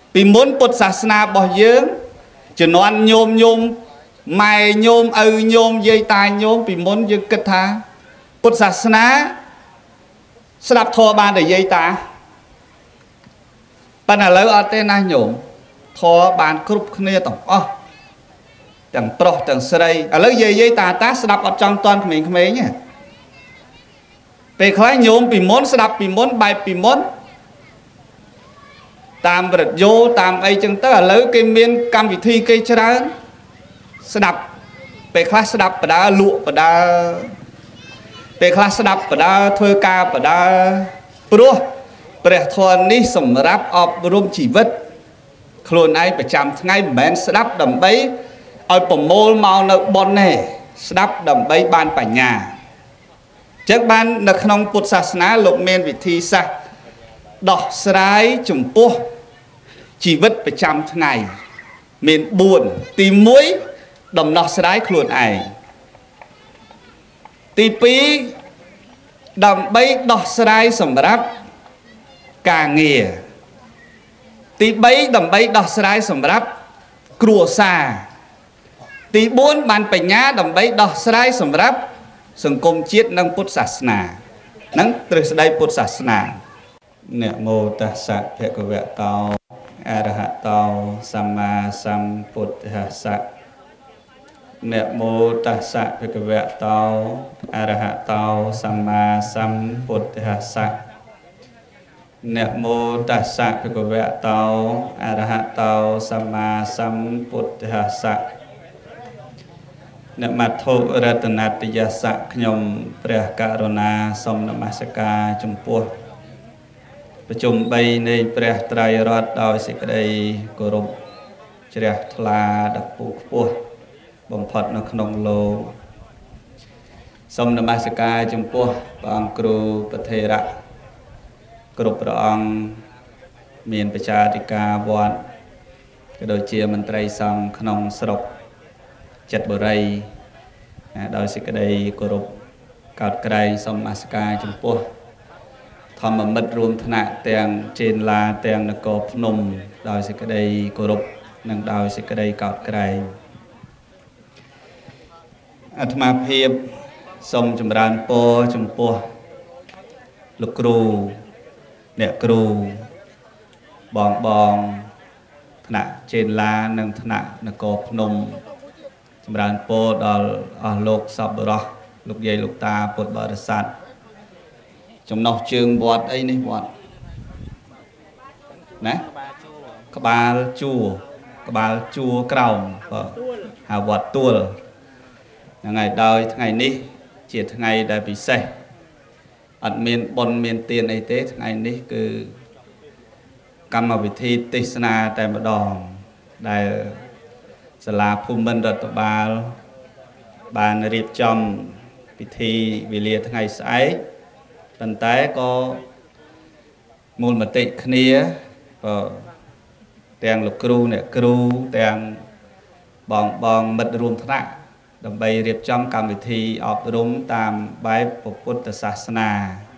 ពីមុនពុទ្ធសាសនារបស់យើងជំនាន់ញោមម៉ែញោមឪញោមយាយតាញោមពីមុនយើងគិតថាពុទ្ធសាសនាស្ដាប់ធម៌បានតែយាយតាប៉ុន្តែឥឡូវអត់ទេណាញោមធម៌បានគ្រប់គ្នាទាំងអស់ទាំងប្រុសទាំងស្រីឥឡូវយាយតាស្ដាប់អត់ចង់តន់ក្មេងៗទេពេលខ្លះញោមពីមុនស្ដាប់ពីមុនបែបពីមុនតាមរត់យោតាមអីចឹងទៅឥឡូវគេមានកម្មវិធីគេច្រើនស្ដាប់ពេលខ្លះស្ដាប់បដាលក់បដាពេលខ្លះស្ដាប់បដាធ្វើការបដាព្រោះព្រះធម៌នេះសម្រាប់អប់រំជីវិតខ្លួនឯងប្រចាំថ្ងៃមិនមែនស្ដាប់ដើម្បីឲ្យប្រមូលមកនៅប៉ុនទេស្ដាប់ដើម្បីបានបញ្ញាចឹងបាននៅក្នុងពុទ្ធសាសនាលោកមានវិធីសាស្ត្រដោះស្រាយចំពោះជីវិតប្រចាំថ្ងៃមាន4ទី1ដំណោះស្រាយខ្លួនឯងទី2ដើម្បីដោះស្រាយសម្រាប់ការងារទី3ដើម្បីដោះស្រាយសម្រាប់គ្រួសារទី4បានបញ្ញាដើម្បីដោះស្រាយសម្រាប់សង្គមជាតិនិងពុទ្ធសាសនាហ្នឹងទ្រឹស្ដីពុទ្ធសាសនាนะโมตัสสะภะคะวะโตอะระหะโตสัมมาสัมพุทธัสสะนะโมตัสสะภะคะวะโตอะระหะโตสัมมาสัมพุทธัสสะนะโมตัสสะภะคะวะโตอะระหะโตสัมมาสัมพุทธัสสะអ្នកមត្ថុរតនតយស័កខ្ញុំព្រះករុណាសូមនមស្ការចំពោះប្រជុំ3នៃព្រះត្រៃរតន៍ដោយសេចក្តីគោរពជ្រះថ្លាដ៏ខ្ពស់ខ្ពស់បំផុតនៅក្នុងលោកសូមនមស្ការចំពោះព្រះអង្គគ្រូប្រធេរៈគ្រប់ព្រះអង្គមានបច្ចាធិការវត្តក៏ដូចជាមន្ត្រីសង្ឃក្នុងស្រុកចិត្តបុរីដោយសេចក្តីគោរពកោតក្រែងសូមនមស្ការចំពោះធម្មមិត្តរួមថ្នាក់ទាំងចេនឡាទាំងនគរភ្នំដោយសេចក្តីគោរពនិងដោយសេចក្តីកោតក្រែងអាត្មាភាពសូមចម្រើនពរចំពោះលោកគ្រូអ្នកគ្រូបងថ្នាក់ចេនឡានិងថ្នាក់នគរភ្នំចម្រើនពរដល់អស់លោកសប្បុរសលោកយាយលោកតាពុទ្ធបរិស័ទចំណុះជើងវត្តអីនេះវត្តណាក្បាលជួរក្រោមហៅវត្តទួលហ្នឹងហើយដោយថ្ងៃនេះជាថ្ងៃដែលពិសេសអត់មានបុណ្យមានទានអីទេថ្ងៃនេះគឺកម្មវិធីទេសនាតែម្ដងដែលសាលាភូមិន្ទរដ្ឋបាលបានរៀបចំពិធីវេលាថ្ងៃស្អែកប៉ុន្តែក៏មូលមតិគ្នាទាំងលោកគ្រូអ្នកគ្រូទាំងបងមិត្តរួមថ្នាក់ដើម្បីរៀបចំកម្មវិធីអប់រំតាមបែបពុទ្ធសាសនា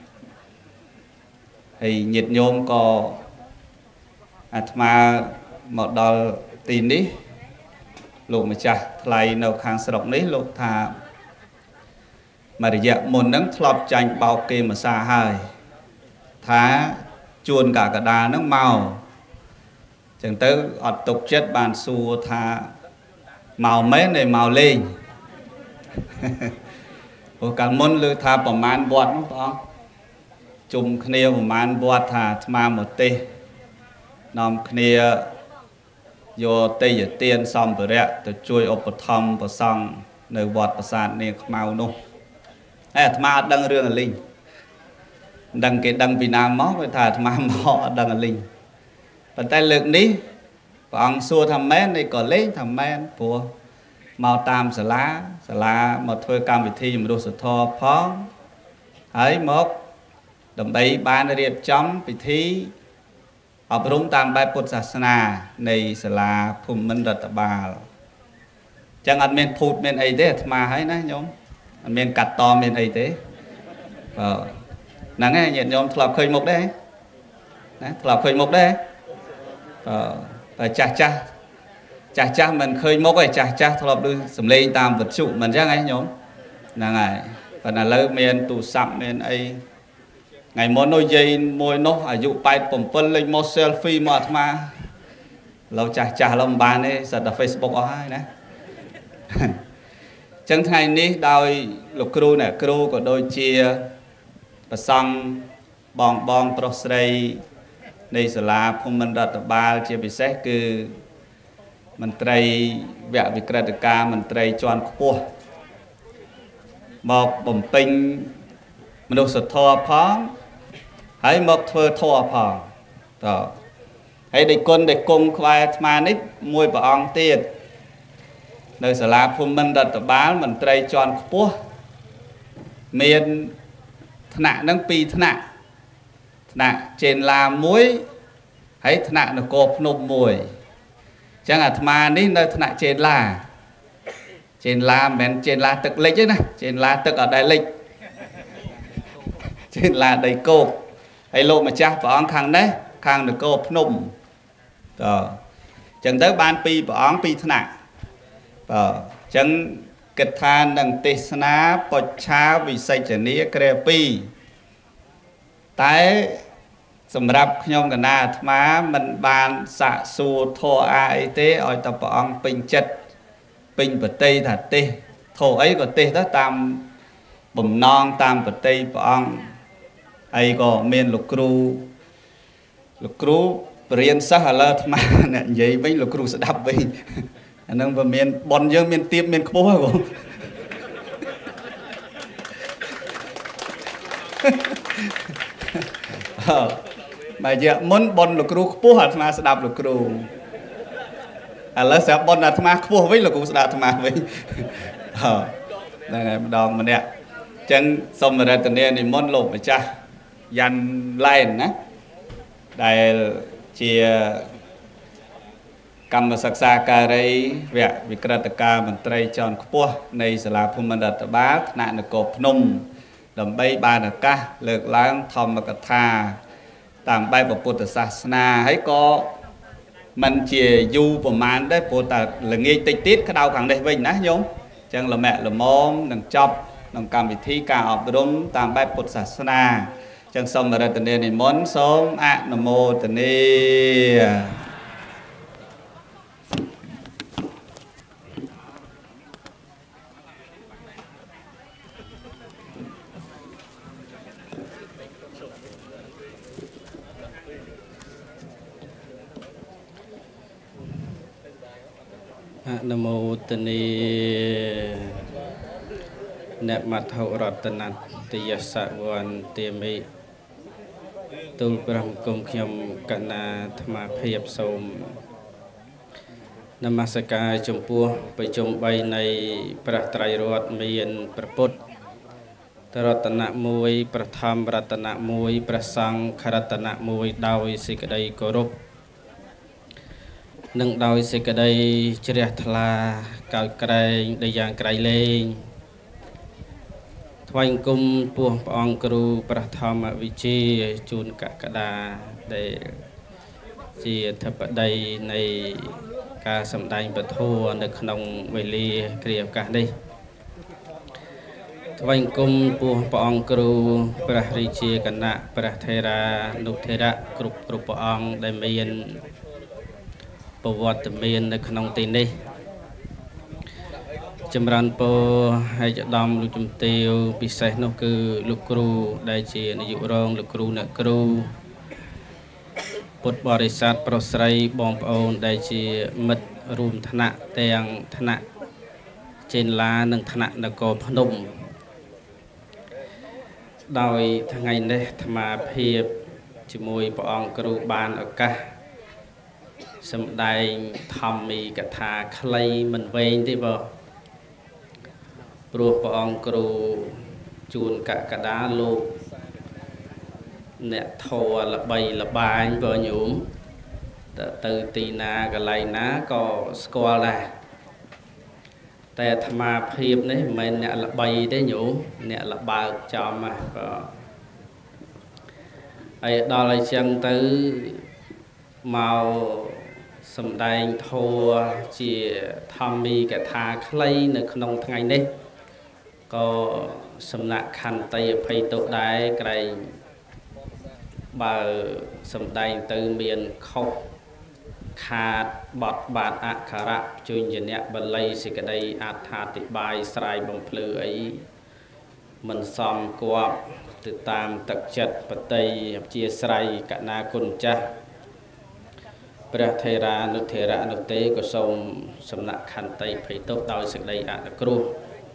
ហើយញាតិញោមក៏អាត្មាមកដល់ទីនេះលោកម្ចាស់ថ្លៃនៅខាងស្រុកនេះលោកថាមករយៈមុនហ្នឹងធ្លាប់ចាញ់បោកគេមួយសាហើយថាជួនកកដាលហ្នឹងមកចឹងទៅអត់ទុកចិត្តបានសួរថាមកមែនទេមកលេងព្រោះកាលមុនលើថាប្រមាណវត្តនោះបងជុំគ្នាប្រមាណវត្តថាអាត្មាមកទេសនាំគ្នាយកទេយទានសម្ភារៈទៅជួយឧបត្ថម្ភប្រសង់នៅវត្តប្រាសាទនាងខ្មៅនោះហើយអាត្មាអត់ដឹងរឿងអលីងមិនដឹងគេដឹងពីណាមកគេថាអាត្មាមកអត់ដឹងអលីងប៉ុន្តែលើកនេះព្រះអង្គសួរថាមែននេះក៏លេងថាមែនព្រោះមកតាមសាលាមកធ្វើកម្មវិធីជំរុះសធរផងហើយមកដើម្បីបានរៀបចំពិធីអប់រំតាមបែបពុទ្ធសាសនានៃសាលាភូមិន្ទរដ្ឋបាលចឹងអត់មានភូតមានអីទេអាត្មាហើយណាញោមអត់មានកាត់តមានអីទេហ្នឹងហើយញាតិញោមធ្លាប់ឃើញមុខដែរណាធ្លាប់ឃើញមុខដែរចាស់មិនឃើញមុខឯចាស់ធ្លាប់ដូចសំឡេងតាមវិទ្យុមិនអញ្ចឹងឯងញោមហ្នឹងហើយប៉ុន្តែឥឡូវមានទូរស័ព្ទមានអីថ្ងៃមុននោះយាយមួយនោះអាយុ87លេងមក selfie មកអាត្មាឡូវចាស់ឡូវមិនបានទេសិតតែ Facebook អស់ហើយណាចឹងថ្ងៃនេះដោយលោកគ្រូអ្នកគ្រូក៏ដូចជាប្រសង់បងប្រុសស្រីនៃសាលាភូមិន្ទរដ្ឋបាលជាពិសេសគឺមន្ត្រីវគ្គវិក្រិតការមន្ត្រីជាន់ខ្ពស់មកបំពេញមនុស្សធម៌ផងហើយមកធ្វើធម៌ផងតើហើយដែលគុណដែលគង់ក្បែរអាត្មានេះមួយព្រះអង្គទៀតនៅសាលាភូមិន្ទរដ្ឋបាលមន្ត្រីជាន់ខ្ពស់មានថ្នាក់នឹង2ថ្នាក់ចេនឡាមួយហើយថ្នាក់នគរភ្នំមួយអញ្ចឹងអាត្មានេះនៅថ្នាក់ចេនឡាមិនមែនចេនឡាទឹកលិចទេណាចេនឡាទឹកអត់ដែលលិចចេនឡាដីគោកហើយលោកម្ចាស់ព្រះអង្គខាងនេះខាងនគរភ្នំតើអញ្ចឹងទៅបាន2ព្រះអង្គ2ថ្នាក់អញ្ចឹងគិតថានឹងទេសនាបច្ឆាវិសេចនីក្រែ2តែសម្រាប់ខ្ញុំកណាអាត្មាមិនបានសាកសួរធរអាអីទេឲ្យតែព្រះអង្គពេញចិត្តពេញបតីថាទេសធរអីក៏ទេសទៅតាមបំណងតាមបតីព្រះអង្គអីក៏មានលោកគ្រូបរៀនសិស្សឥឡូវអាត្មាអ្នកនិយាយវិញលោកគ្រូស្ដាប់វិញអានឹងវាមានប៉ុនយើងមានទៀបមានខ្ពស់ហ៎បងបើយកមុនប៉ុនលោកគ្រូខ្ពស់អាត្មាស្ដាប់លោកគ្រូឥឡូវស្រាប់ប៉ុនអាត្មាខ្ពស់វិញលោកគ្រូស្ដាប់អាត្មាវិញហ្នឹងហើយម្ដងម្នាក់អញ្ចឹងសូមរតនានិមន្តលោកម្ចាស់យ៉ាន់ឡែនណាដែលជាកម្មសិក្សាការីវគ្គវិក្រិតការមន្ត្រីជាន់ខ្ពស់នៃសាលាភូមិន្ទរដ្ឋបាលថ្នាក់នគរភ្នំដើម្បីបានឱកាសលើកឡើងធម្មកថាតាមបែបពុទ្ធសាសនាហើយក៏មិនជាយូរប្រមាណដែរព្រោះតែល្ងាចតិចទៀតក្តៅខាងនេះវិញណាញោមអញ្ចឹងល្មាក់ល្មមនឹងចប់ក្នុងកម្មវិធីការអប់រំតាមបែបពុទ្ធសាសនាអញ្ចឹងសូមរតនានិមន្តសូមអនុមោទនាអនុមោទនាអ្នកមត្ថរតនតយសវន្តិមិទូលព្រះគុំខ្ញុំកណាអាត្មាភាពសូមនមស្ការចំពោះប្រជុំ3នៃព្រះត្រៃរតន៍មានព្រះពុទ្ធរតនៈ1ព្រះធម្មរតនៈ1ព្រះសង្ឃរតនៈ1ដោយសេចក្តីគោរពនិងដោយសេចក្តីជ្រះថ្លាកោតក្រែងដែលយ៉ាងក្រៃលែងថ្វាយបង្គំពោះព្រះអង្គគ្រូព្រះធម្មវិជាជូនកក្កដាដែលជាអធិបតីនៃការសម្ដែងពធនៅក្នុងវេលាគ្រាឱកាសនេះថ្វាយបង្គំពោះព្រះអង្គគ្រូព្រះរាជាគណៈព្រះថេរានុថេរៈគ្រប់ព្រះអង្គដែលមានប្រវត្តិមាននៅក្នុងទីនេះចម្រើនពរហើយឧត្តមលោកជំទាវពិសេសនោះគឺលោកគ្រូដែលជានាយករងលោកគ្រូអ្នកគ្រូពុទ្ធបរិស័ទប្រុសស្រីបងប្អូនដែលជាមិត្តរួមថ្នាក់ទាំងថ្នាក់ចេនឡានិងថ្នាក់នគរភ្នំដោយថ្ងៃនេះអាត្មាភាពជាមួយព្រះអង្គគ្រូបានឱកាសសម្ដែងធម្មីកថាខ្លីមិនវែងទេបងព្រោះព្រះអង្គគ្រូជួនកក្កដាលោកអ្នកធម៌ល្បីល្បាញបងញោមទៅទីណាកន្លែងណាក៏ស្គាល់ដែរតែអាត្មាភាពនេះមិនមែនអ្នកល្បីទេញោមអ្នកល្បើកចំហ៎បងហើយដល់អីចឹងទៅមកសម្ដែងធម៌ជាធម្មីកថាខ្លីនៅក្នុងថ្ងៃនេះក៏សំណាក់ខន្តីអភ័យទោសដែរក្រែងបើសម្ដែងទៅមានខុសខាតបត់បាតអក្ខរៈជួយជាអ្នកបល័យសេចក្តីអត្ថាធិប្បាយស្រាយបំភ្លឺអីមិនសមគួរទៅតាមទឹកចិត្តបតីអព្យាស្រ័យកណាគុណចាស់ព្រះថេរានុថេរៈនោះទេក៏សូមសំណាក់ខន្តីភ័យទោសដោយសេចក្តីអនុគ្រោះ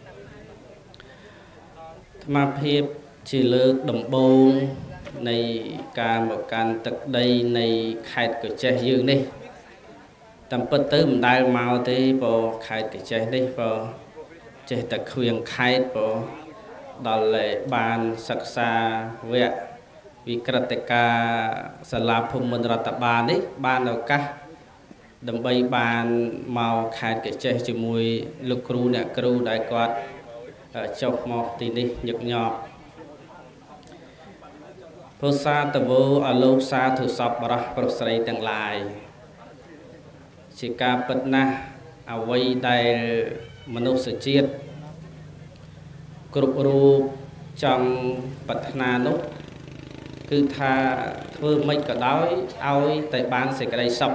អាត្មាភាពជាលើកដំបូងនៃការមកកាន់ទឹកដីនៃខេត្តកោះចេះយើងនេះតាមពិតទៅមិនដែលមកទេព្រោះខេត្តកោះចេះនេះព្រោះចេះតែខ្វៀងខេត្តព្រោះដល់បានសិក្សាវគ្គវិក្រិតការសាលាភូមិន្ទរដ្ឋបាលនេះបានឱកាសដើម្បីបានមកខេត្តកោះចេះជាមួយលោកគ្រូអ្នកគ្រូដែលគាត់ចុះមកទីនេះញឹកញាប់ពុសាតវោអលោកសាធុសពបរោះប្រុសស្រីទាំងឡាយជាការពិតណាស់អ្វីដែលមនុស្សជាតិគ្រប់រូបចង់ប្រាថ្នានោះគឺថាធ្វើម៉េចក៏ដោយឲ្យតែបានសេចក្តីសុខ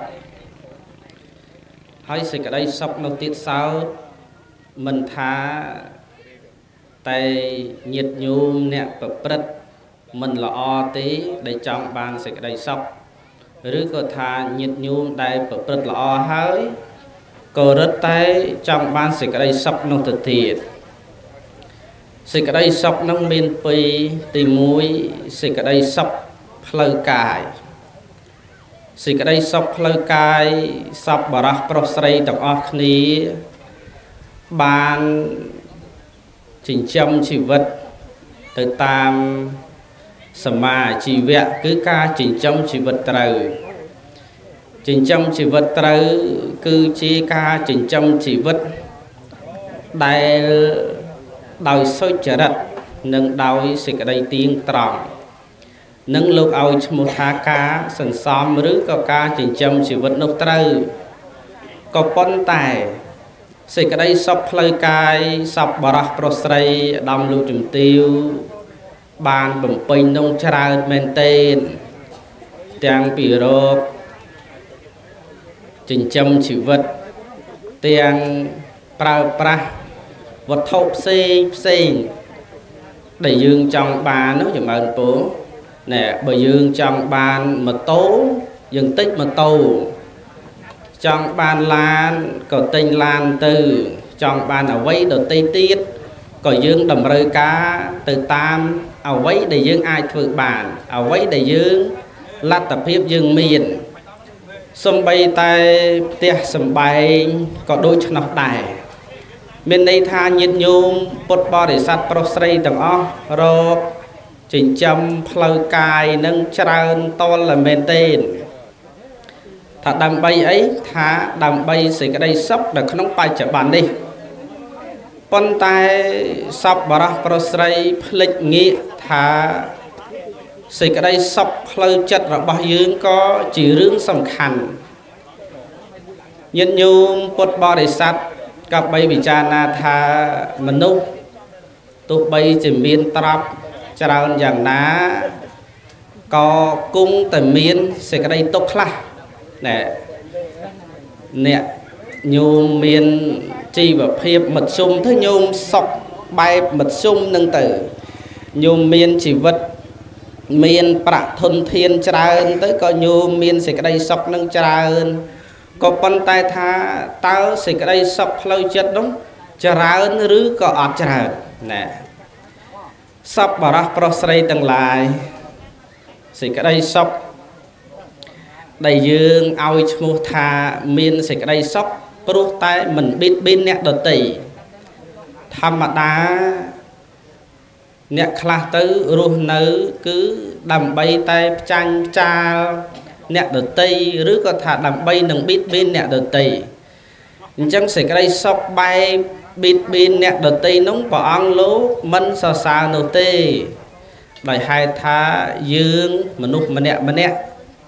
ហើយសេចក្តីសុខនោះទៀតសោតមិនថាតែញាតិញោមអ្នកប្រព្រឹត្តមិនល្អទេដែលចង់បានសេចក្តីសុខឬក៏ថាញាតិញោមដែលប្រព្រឹត្តល្អហើយក៏រឹតតែចង់បានសេចក្តីសុខនោះទៅទៀតសេចក្តីសុខនឹងមានពីរទី1សេចក្តីសុខផ្លូវកាយសេចក្តីសុខផ្លូវកាយសពបរោះប្រុសស្រីទាំងអស់គ្នាបានចិញ្ចឹមជីវិតទៅតាមសមាជីវៈគឺការចិញ្ចឹមជីវិតត្រូវចិញ្ចឹមជីវិតត្រូវគឺជាការចិញ្ចឹមជីវិតដែលដោយសុចរិតនិងដោយសេចក្តីទៀងត្រង់នឹងលោកឲ្យឈ្មោះថាការសន្សំឬក៏ការចិញ្ចឹមជីវិតនោះត្រូវក៏ប៉ុន្តែសេចក្តីសុខផ្លូវកាយសពបរោះប្រុសស្រីឧត្តមលោកជំទាវបានបំពេញនោះច្រើនមែនទែនទាំងពីរោគចិញ្ចឹមជីវិតទាំងប្រើប្រាស់វត្ថុផ្សេងដែលយើងចង់បាននោះចម្រើនពរណែបើយើងចង់បានម៉ូតូយើងទិញម៉ូតូចង់បានឡានក៏ទិញឡានទៅចង់បានអ្វីដទៃទៀតក៏យើងតម្រូវការទៅតាមអ្វីដែលយើងអាចធ្វើបានអ្វីដែលយើងលទ្ធភាពយើងមានសំបីតែផ្ទះសម្បែងក៏ដូចឆ្នោះដែរមានន័យថាញាតិញោមពុទ្ធបរិស័ទប្រុសស្រីទាំងអស់រកចិញ្ចឹមផ្លូវកាយនឹងច្រើនតលមែនទេថាដើម្បីអីថាដើម្បីសេចក្តីសុខនៅក្នុងបច្ចុប្បន្ននេះប៉ុន្តែសពបរោះប្រុសស្រីភ្លេចងាកថាសេចក្តីសុខផ្លូវចិត្តរបស់យើងក៏ជារឿងសំខាន់ញាតិញោមពុទ្ធបរិស័ទក៏បីពិចារណាថាមនុស្សទោះបីជាមានទ្រព្យច្រើនយ៉ាងណាក៏គង់តែមានសេចក្តីទុក្ខខ្លះណែអ្នកញោមមានជីវភាពមធ្យមទៅញោមសុខបែបមធ្យមនឹងទៅញោមមានជីវិតមានប្រាក់ធនធានច្រើនទៅក៏ញោមមានសេចក្តីសុខនឹងច្រើនក៏ប៉ុន្តែថាតើសេចក្តីសុខផ្លូវចិត្តនោះច្រើនឬក៏អត់ច្រើនណែសពបរោះប្រុសស្រីទាំងឡាយសេចក្តីសុខដែលយើងឲ្យឈ្មោះថាមានសេចក្តីសុខព្រោះតែមិនបៀតបៀនអ្នកដទៃធម្មតាអ្នកខ្លះទៅរស់នៅគឺដើម្បីតែផ្ចាញ់ផ្ចាលអ្នកដទៃឬក៏ថាដើម្បីនឹងបៀតបៀនអ្នកដទៃអញ្ចឹងសេចក្តីសុខបែបបៀតបៀនអ្នកដទៃនោះព្រះអង្គលោកមិនសរសើរនោះទេដោយហេតុថាយើងមនុស្សម្នាក់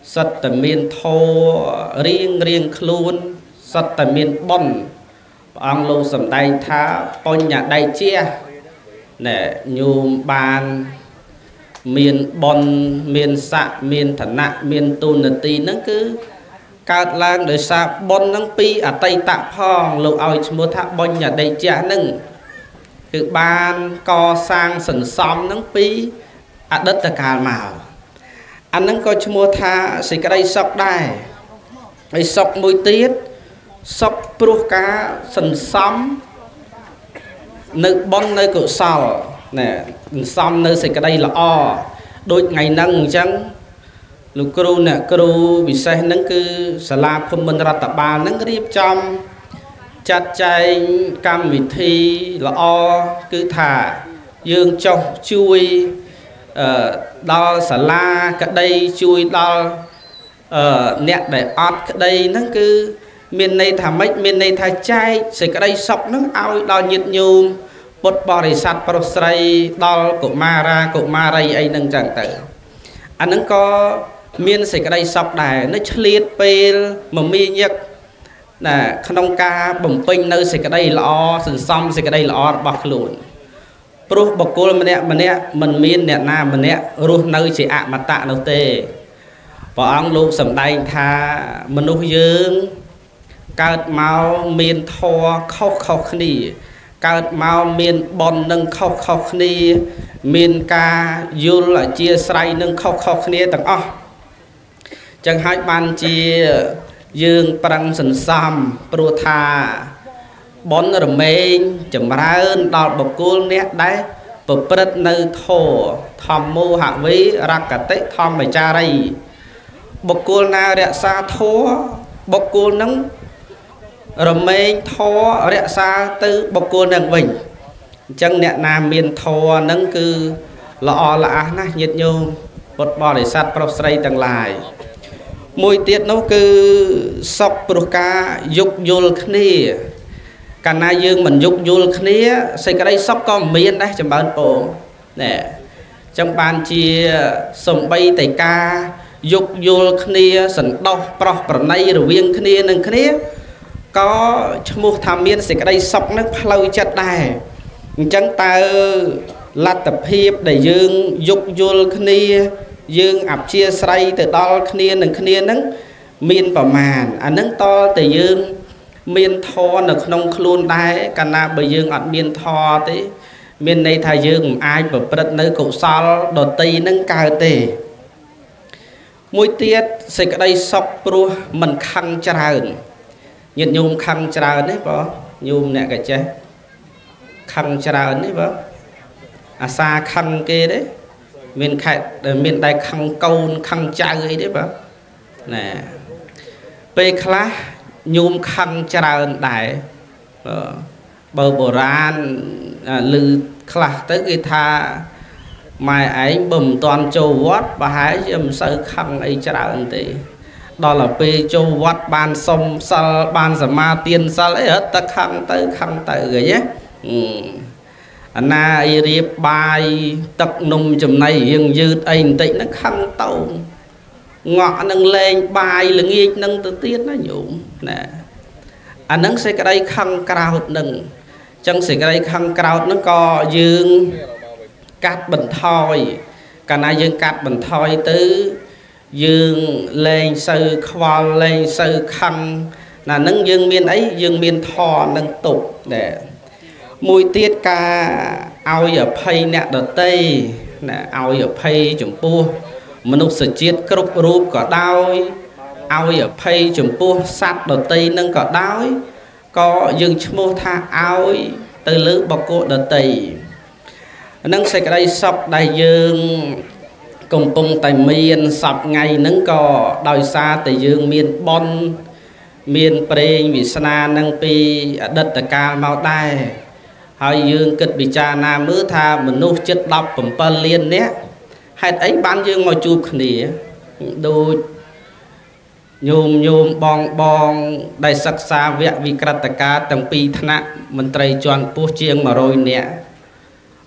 សត្វតែមានធម៌រៀងខ្លួនសត្វតែមានបុណ្យព្រះអង្គលោកសម្ដែងថាបញ្ញដៃជាណែញោមបានមានបុណ្យមានស័ក្តិមានឋានៈមានទូនាទីហ្នឹងគឺកើតឡើងដោយសារបុណ្យហ្នឹងពីអតីតផងលោកឲ្យឈ្មោះថាបញ្ញដៃជាហ្នឹងគឺបានកសាងសន្សំហ្នឹងពីអតីតកាលមកអាហ្នឹងក៏ឈ្មោះថាសេចក្តីសុខដែរហើយសុខមួយទៀតសុខព្រោះការសន្សំនៅបុណ្យនៅកុសលណែសន្សំនៅសេចក្តីល្អដូចថ្ងៃហ្នឹងអញ្ចឹងលោកគ្រូអ្នកគ្រូពិសេសហ្នឹងគឺសាលាភូមិន្ទរដ្ឋបាលហ្នឹងរៀបចំចាត់ចែងកម្មវិធីល្អគឺថាយើងចុះជួយដល់សាលាក្តីជួយដល់អ្នកដែលអត់ក្តីហ្នឹងគឺមានន័យថាម៉េចមានន័យថាចែកសេចក្តីសុខហ្នឹងឲ្យដល់ញាតិញោមពុទ្ធបរិស័ទប្រុសស្រីដល់កុមារាកុមារីអីហ្នឹងចឹងទៅអាហ្នឹងក៏មានសេចក្តីសុខដែរនៅឆ្លៀតពេលមមាញឹកណាក្នុងការបំពេញនៅសេចក្តីល្អសន្សំសេចក្តីល្អរបស់ខ្លួនព្រោះបុគ្គលម្នាក់មិនមានអ្នកណាម្នាក់រស់នៅជាអមតៈនោះទេព្រះអង្គលោកសម្ដែងថាមនុស្សយើងកើតមកមានធម៌ខុសគ្នាកើតមកមានបុណ្យនឹងខុសគ្នាមានការយល់អធ្យាស្រ័យនឹងខុសគ្នាទាំងអស់ចឹងហើយបានជាយើងប្រឹងសន្សំព្រោះថាបុណ្យរមែងចម្រើនដល់បុគ្គលអ្នកដែលប្រព្រឹត្តនៅធម៌ធម្មោហវេរកតិធម្មចារីបុគ្គលណារក្សាធម៌បុគ្គលនឹងរមែងធម៌រក្សាទៅបុគ្គលនឹងវិញអញ្ចឹងអ្នកណាមានធម៌នឹងគឺល្អល្អះណាស់ញាតិញោមពុទ្ធបរិស័ទប្រុសស្រីទាំងឡាយមួយទៀតនោះគឺសុខព្រោះការយោគយល់គ្នាកាលណាយើងមិនយោគយល់គ្នាសេចក្តីសុខក៏មានដែរចម្រើនពងណែចឹងបានជាសំបីតែការយោគយល់គ្នាសន្តោសប្រោះប្រណីរវាងគ្នានឹងគ្នាក៏ឈ្មោះថាមានសេចក្តីសុខនឹងផ្លូវចិត្តដែរអញ្ចឹងតើលទ្ធភាពដែលយើងយោគយល់គ្នាយើងអព្យាស្រ័យទៅដល់គ្នានឹងគ្នានឹងមានប្រមាណអានឹងតតែយើងមានធម៌នៅក្នុងខ្លួនដែរកាលណាបើយើងអត់មានធម៌ទេមានន័យថាយើងមិនអាចប្រព្រឹត្តនៅកុសលដតីនឹងកើតទេមួយទៀតសេចក្តីសុខព្រោះមិនខឹងច្រើនញាតិញោមខឹងច្រើនទេបងញោមអ្នកក៏ចេះខឹងច្រើនទេបងអាសាខឹងគេទេមានខែមានតែខឹងកូនខឹងចៅអីទេបងណែពេលខ្លះញោមខឹងច្រើនដែរបើបុរាណឮខ្លះទៅគេថាម៉ែឯងបើមិនតាន់ចូលវត្តប្រហែលជាមិនសូវខឹងអីច្រើនទេដល់ទៅពេលចូលវត្តបានសុំសិលបានសមាទានសិលអីរត់តែខឹងទៅឃើញទេអាណាអីរៀបបាយទឹកនំចំណីរៀងយឺតអីបន្តិចហ្នឹងខឹងទៅងក់នឹងលេងបាយល្ងាចនឹងទៅទៀតណាញោមណាអាហ្នឹងសេចក្តីខឹងក្រោតនឹងអញ្ចឹងសេចក្តីខឹងក្រោតហ្នឹងក៏យើងកាត់បន្ថយកាលណាយើងកាត់បន្ថយទៅយើងលែងសូវខ្វល់លែងសូវខឹងណានឹងយើងមានអីយើងមានធម៌នឹងទុកដែរមួយទៀតការឲ្យអភ័យអ្នកដទៃណាឲ្យអភ័យចំពោះមនុស្សជាតិគ្រប់រូបក៏ដោយឲ្យអភ័យចំពោះសត្វដទៃនឹងក៏ដោយក៏យើងឈ្មោះថាឲ្យទៅលើបុគ្គលដទៃនឹងសេចក្តីសុខដែលយើងកំពុងតែមានសពថ្ងៃហ្នឹងក៏ដោយសារតែយើងមានបុណ្យមានប្រេងវាសនានឹងពីអតីតកាលមកដែរហើយយើងគិតពិចារណាមើលថាមនុស្សជិត17លាននាក់ហេតុអីបានយើងមកជួបគ្នាដូចញោមបងដែលសិក្សាវគ្គវិក្រិតការទាំងពីរថ្នាក់មន្ត្រីជាន់ខ្ពស់ជាង100នាក់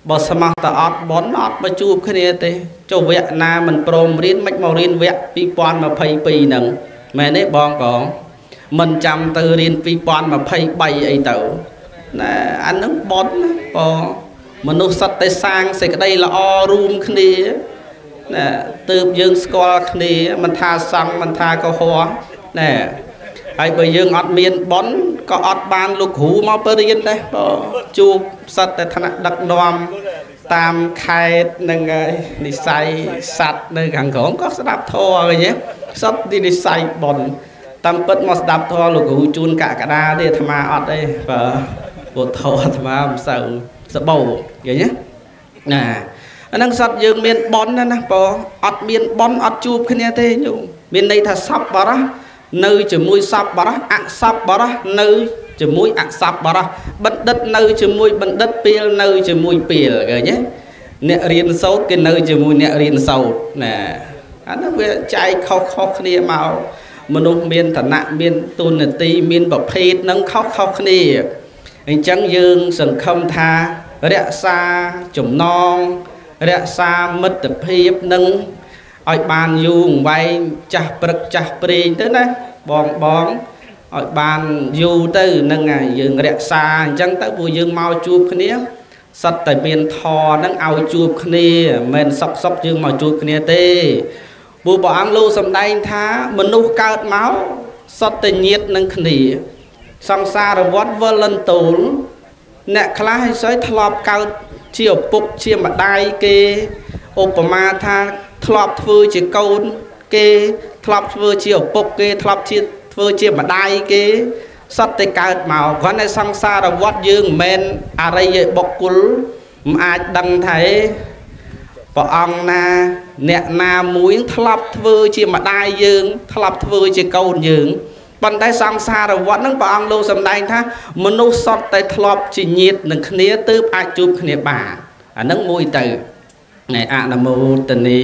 បើស្មោះតអត់បនអត់មកជួបគ្នាទេចុះវគ្គណាមិនព្រមរៀនមិនមករៀនវគ្គ2022ហ្នឹងមែនទេបងកងមិនចាំទៅរៀន2023អីទៅណាអានឹងបនណាបងមនុស្សសត្វតែសាងសេចក្តីល្អរួមគ្នាណាទើបយើងស្គាល់គ្នាមិនថាសង្ឃមិនថាកុហកណាហើយបើយើងអត់មានបនក៏អត់បានលោកគ្រូមកទៅរៀនដែរបងជួបសត្វតែថ្នាក់ដឹកនាំតាមខេត្តនឹងនិស័យសត្វនៅខាងក្រោមក៏ស្ដាប់ធម៌វិញទេសត្វទីនិស័យបនតាមពិតមកស្ដាប់ធម៌លោកគ្រូជូនកកដាទេអាត្មាអត់ទេបាទពុទ្ធធម៌អាត្មាមិនសូវសបោឃើញទេណាអាហ្នឹងសត្វយើងមានបនណាបងអត់មានបនអត់ជួបគ្នាទេញោមមានន័យថាសពបរោះនៅជាមួយសពបរោះអសពបរោះនៅជាមួយអសពបរោះបណ្ឌិតនៅជាមួយបណ្ឌិតពេលនៅជាមួយពេលឃើញទេអ្នករៀនសូត្រគេនៅជាមួយអ្នករៀនសូត្រណាអានោះវាចែកខុសគ្នាមកមនុស្សមានឋានៈមានទូនាទីមានប្រភេទនឹងខុសគ្នាអញ្ចឹងយើងសង្ឃឹមថារក្សាចំណងរក្សាមិត្តភាពនឹងឲ្យបានយូរអង្វែងចាស់ព្រឹកចាស់ព្រេងទៅណាបងឲ្យបានយូរទៅនឹងយើងរក្សាអញ្ចឹងទៅពួកយើងមកជួបគ្នាសិតតែមានធរនឹងឲ្យជួបគ្នាមិនសុកយើងមកជួបគ្នាទេពួកព្រះអង្គលោកសម្ដែងថាមនុស្សកើតមកសិតតែញាតនឹងគ្នាសង្សារវដ្តវិលលន្ទូលអ្នកខ្លះឲ្យស្អីធ្លាប់កើតជាឪពុកជាម្ដាយគេឧបមាថាធ្លាប់ធ្វើជាកូនគេធ្លាប់ធ្វើជាឪពុកគេធ្លាប់ជាធ្វើជាម្ដាយគេសត្វតែកើតមកគ្រាន់តែសង្សារវដ្តយើងមិនមែនអរិយបុគ្គលមិនអាចដឹងថាព្រះអង្គណាអ្នកណាមួយធ្លាប់ធ្វើជាម្ដាយយើងធ្លាប់ធ្វើជាកូនយើងប៉ុន្តែសង្សារវដ្តហ្នឹងព្រះអង្គលោកសម្ដែងថាមនុស្សសត្វតែធ្លាប់ជាញាតិនឹងគ្នាទើបអាចជួបគ្នាបានអាហ្នឹងមួយទៅនៃអនុមោទនី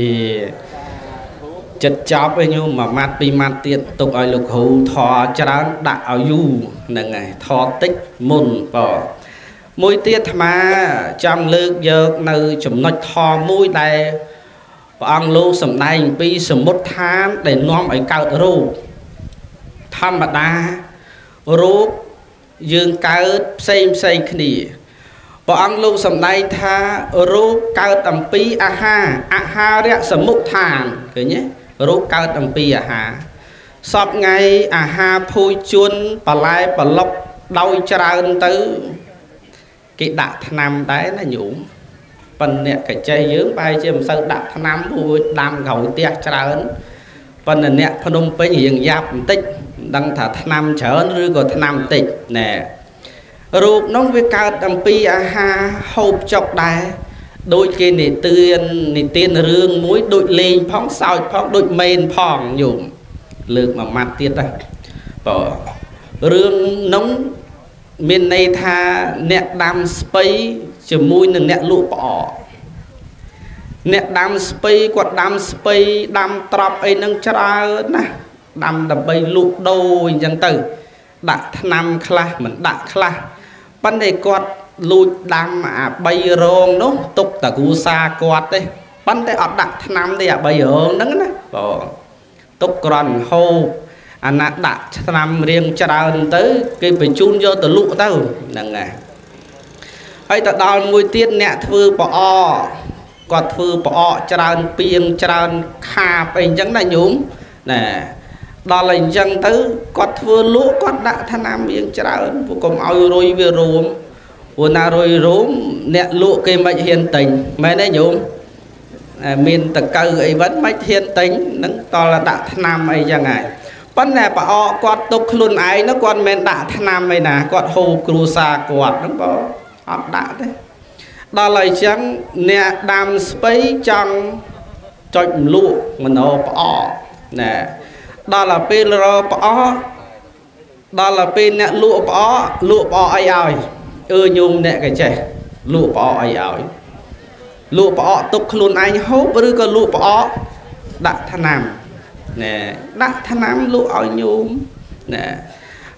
ចិត្តចប់ឯញោមមួយម៉ាត់ពីរម៉ាត់ទៀតទុកឲ្យលោកគ្រូធរច្រើនដាក់ឲ្យយូរហ្នឹងហើយធរតិចមុនបងមួយទៀតអាត្មាចង់លើកយកនៅចំណុចធម៌មួយដែលព្រះអង្គលោកសម្ដែងអំពីសមុទ្ឋានដែលនាំឲ្យកើតរោគធម្មតារោគយើងកើតផ្សេងគ្នាព្រះអង្គលោកសម្ដែងថារោគកើតអំពីអាហារសមុទ្ឋានឃើញទេរោគកើតអំពីអាហារសពថ្ងៃអាហារភួយជន់បន្លែប្លុកដោយច្រើនទៅគេដាក់ថ្នាំដែរណាញោមប៉ុន្តែអ្នកកចេះយើងបែរជាមិនសូវដាក់ថ្នាំព្រោះដាំក្រោយផ្ទះច្រើនប៉ុន្តែអ្នកភ្នំពេញរៀងយ៉ាប់បន្តិចមិនដឹងថាថ្នាំច្រើនឬក៏ថ្នាំតិចណែរោគនោះវាកើតអំពីអាហារហូបចុកដែរដូចគេនិទានរឿងមួយដូចលេងផងសើចផងដូចមេនផងញោមលើកមួយម៉ាត់ទៀតណាបើរឿងនោះមានន័យថាអ្នកដាំស្ពៃជាមួយនឹងអ្នកលក់ផ្អកអ្នកដាំស្ពៃគាត់ដាំស្ពៃដាំត្រប់អីហ្នឹងច្រើនណាស់ដាំដើម្បីលក់ដូរអញ្ចឹងទៅដាក់ថ្នាំខ្លះមិនដាក់ខ្លះប៉ុន្តែគាត់លួចដាំអា3រងនោះទុកតែគ្រួសារគាត់ទេប៉ុន្តែអត់ដាក់ថ្នាំទេអា3រងហ្នឹងណាបងទុកក្រាន់ហូបអាណាដាក់ថ្នាំរៀងច្រើនទៅគេបញ្ជូនយកទៅលក់ទៅហ្នឹងហើយទៅដល់មួយទៀតអ្នកធ្វើប្រអគាត់ធ្វើប្រអច្រើនពីងច្រើនខាបអីអញ្ចឹងណាញោមណាដល់ហើយអញ្ចឹងទៅគាត់ធ្វើលក់គាត់ដាក់ថ្នាំរៀងច្រើនពួកកុំឲ្យរុយវារួមព្រោះណារុយរួមអ្នកលក់គេមិនហ៊ានទិញមែនទេញោមមានតកៅអីវិញមិនហ៊ានទិញនឹងតលដាក់ថ្នាំអីចឹងហើយប៉ុន្តែប្រអគាត់ទុកខ្លួនឯងនោះគាត់មិនមែនដាក់ថ្នាំអីណាគាត់ហូបគ្រួសារគាត់ហ្នឹងបើអត់ដាក់ទេដល់ហើយអញ្ចឹងអ្នកដាំស្ពៃចង់ចុចលក់មនោប្រអណាដល់ទៅពេលរប្រអដល់ទៅពេលអ្នកលក់ប្រអអីឲ្យញោមអ្នកក៏ចេះលក់ប្រអអីឲ្យលក់ប្រអទុកខ្លួនឯងហូបឬក៏លក់ប្រអដាក់ថ្នាំណែដាក់ថ្នាំលក់ឲ្យញោមណែ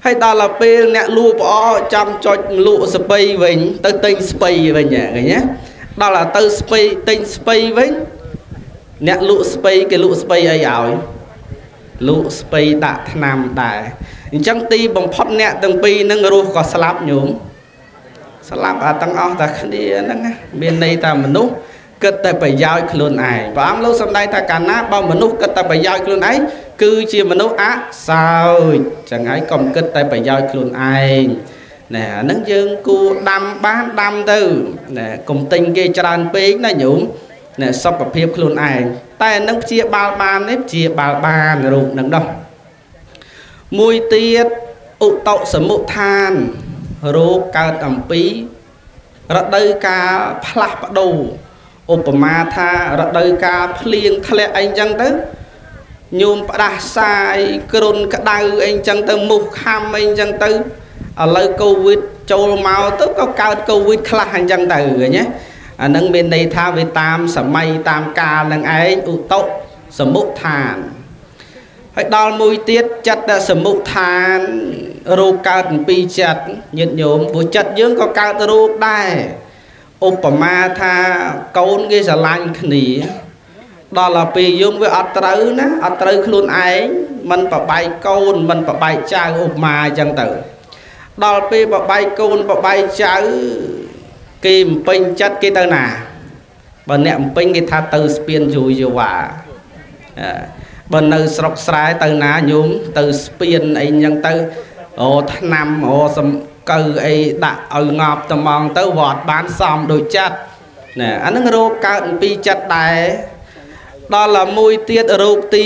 ហើយដល់ទៅពេលអ្នកលក់ល្អចង់ចុចលក់ស្ពៃវិញទៅទិញស្ពៃវិញឃើញទេដល់ទៅស្ពៃទិញស្ពៃវិញអ្នកលក់ស្ពៃគេលក់ស្ពៃអីឲ្យលក់ស្ពៃដាក់ថ្នាំដែរអញ្ចឹងទីបំផុតអ្នកទាំងពីរនឹងរស់ក៏ស្លាប់ញោមស្លាប់ទាំងអស់តែគ្នាហ្នឹងមានន័យថាមនុស្សគិតតែប្រយោជន៍ខ្លួនឯងព្រះអង្គលោកសម្ដែងថាកាលណាបើមនុស្សគិតតែប្រយោជន៍ខ្លួនឯងគឺជាមនុស្សអសោចចឹងហើយកុំគិតតែប្រយោជន៍ខ្លួនឯងណែអាហ្នឹងយើងគួរដាំបានដាំទៅណែកុំទិញគេច្រើនពេកណាញោមណែសុខភាពខ្លួនឯងតែអាហ្នឹងព្យាបាលបានទេព្យាបាលបានរូបហ្នឹងដោះមួយទៀតឧតុសមុដ្ឋានរោគកើតអំពីរដូវកាលផ្លាស់ប្ដូរឧបមាថារដូវកាលភ្លៀងធ្លាក់អីចឹងទៅញោមផ្ដាសាយគ្រុនក្តៅអីចឹងទៅមុខខំអីចឹងទៅឥឡូវកូវីដចូលមកទៅក៏កើតកូវីដខ្លះអញ្ចឹងទៅឃើញទេអានឹងមានន័យថាវាតាមសម័យតាមកាលនឹងឯងឧតុសមុដ្ឋានហើយដល់មួយទៀតចិត្តសមុដ្ឋានរោគកើតអំពីចិត្តញាតិញោមព្រោះចិត្តយើងក៏កើតរោគដែរឧបមាថាកូនគេស្រឡាញ់គ្នាដល់ទៅពេលយើងវាអត់ត្រូវណាអត់ត្រូវខ្លួនឯងមិនប្របែកកូនមិនប្របែកចៅឧបមាអញ្ចឹងទៅដល់ពេលប្របែកកូនប្របែកចៅគេបំពេញចិត្តគេទៅណាបើអ្នកបំពេញគេថាទៅស្ពានយូយវ៉ាបើនៅស្រុកស្រែទៅណាញោមទៅស្ពានអីចឹងទៅអូថ្នាំអូសំកើអីដាក់ឲ្យងប់ត្មងទៅវត្តបានសំដូចចិត្តណាអានឹងរោគកើតអំពីចិត្តដែរដល់មួយទៀតរោគទី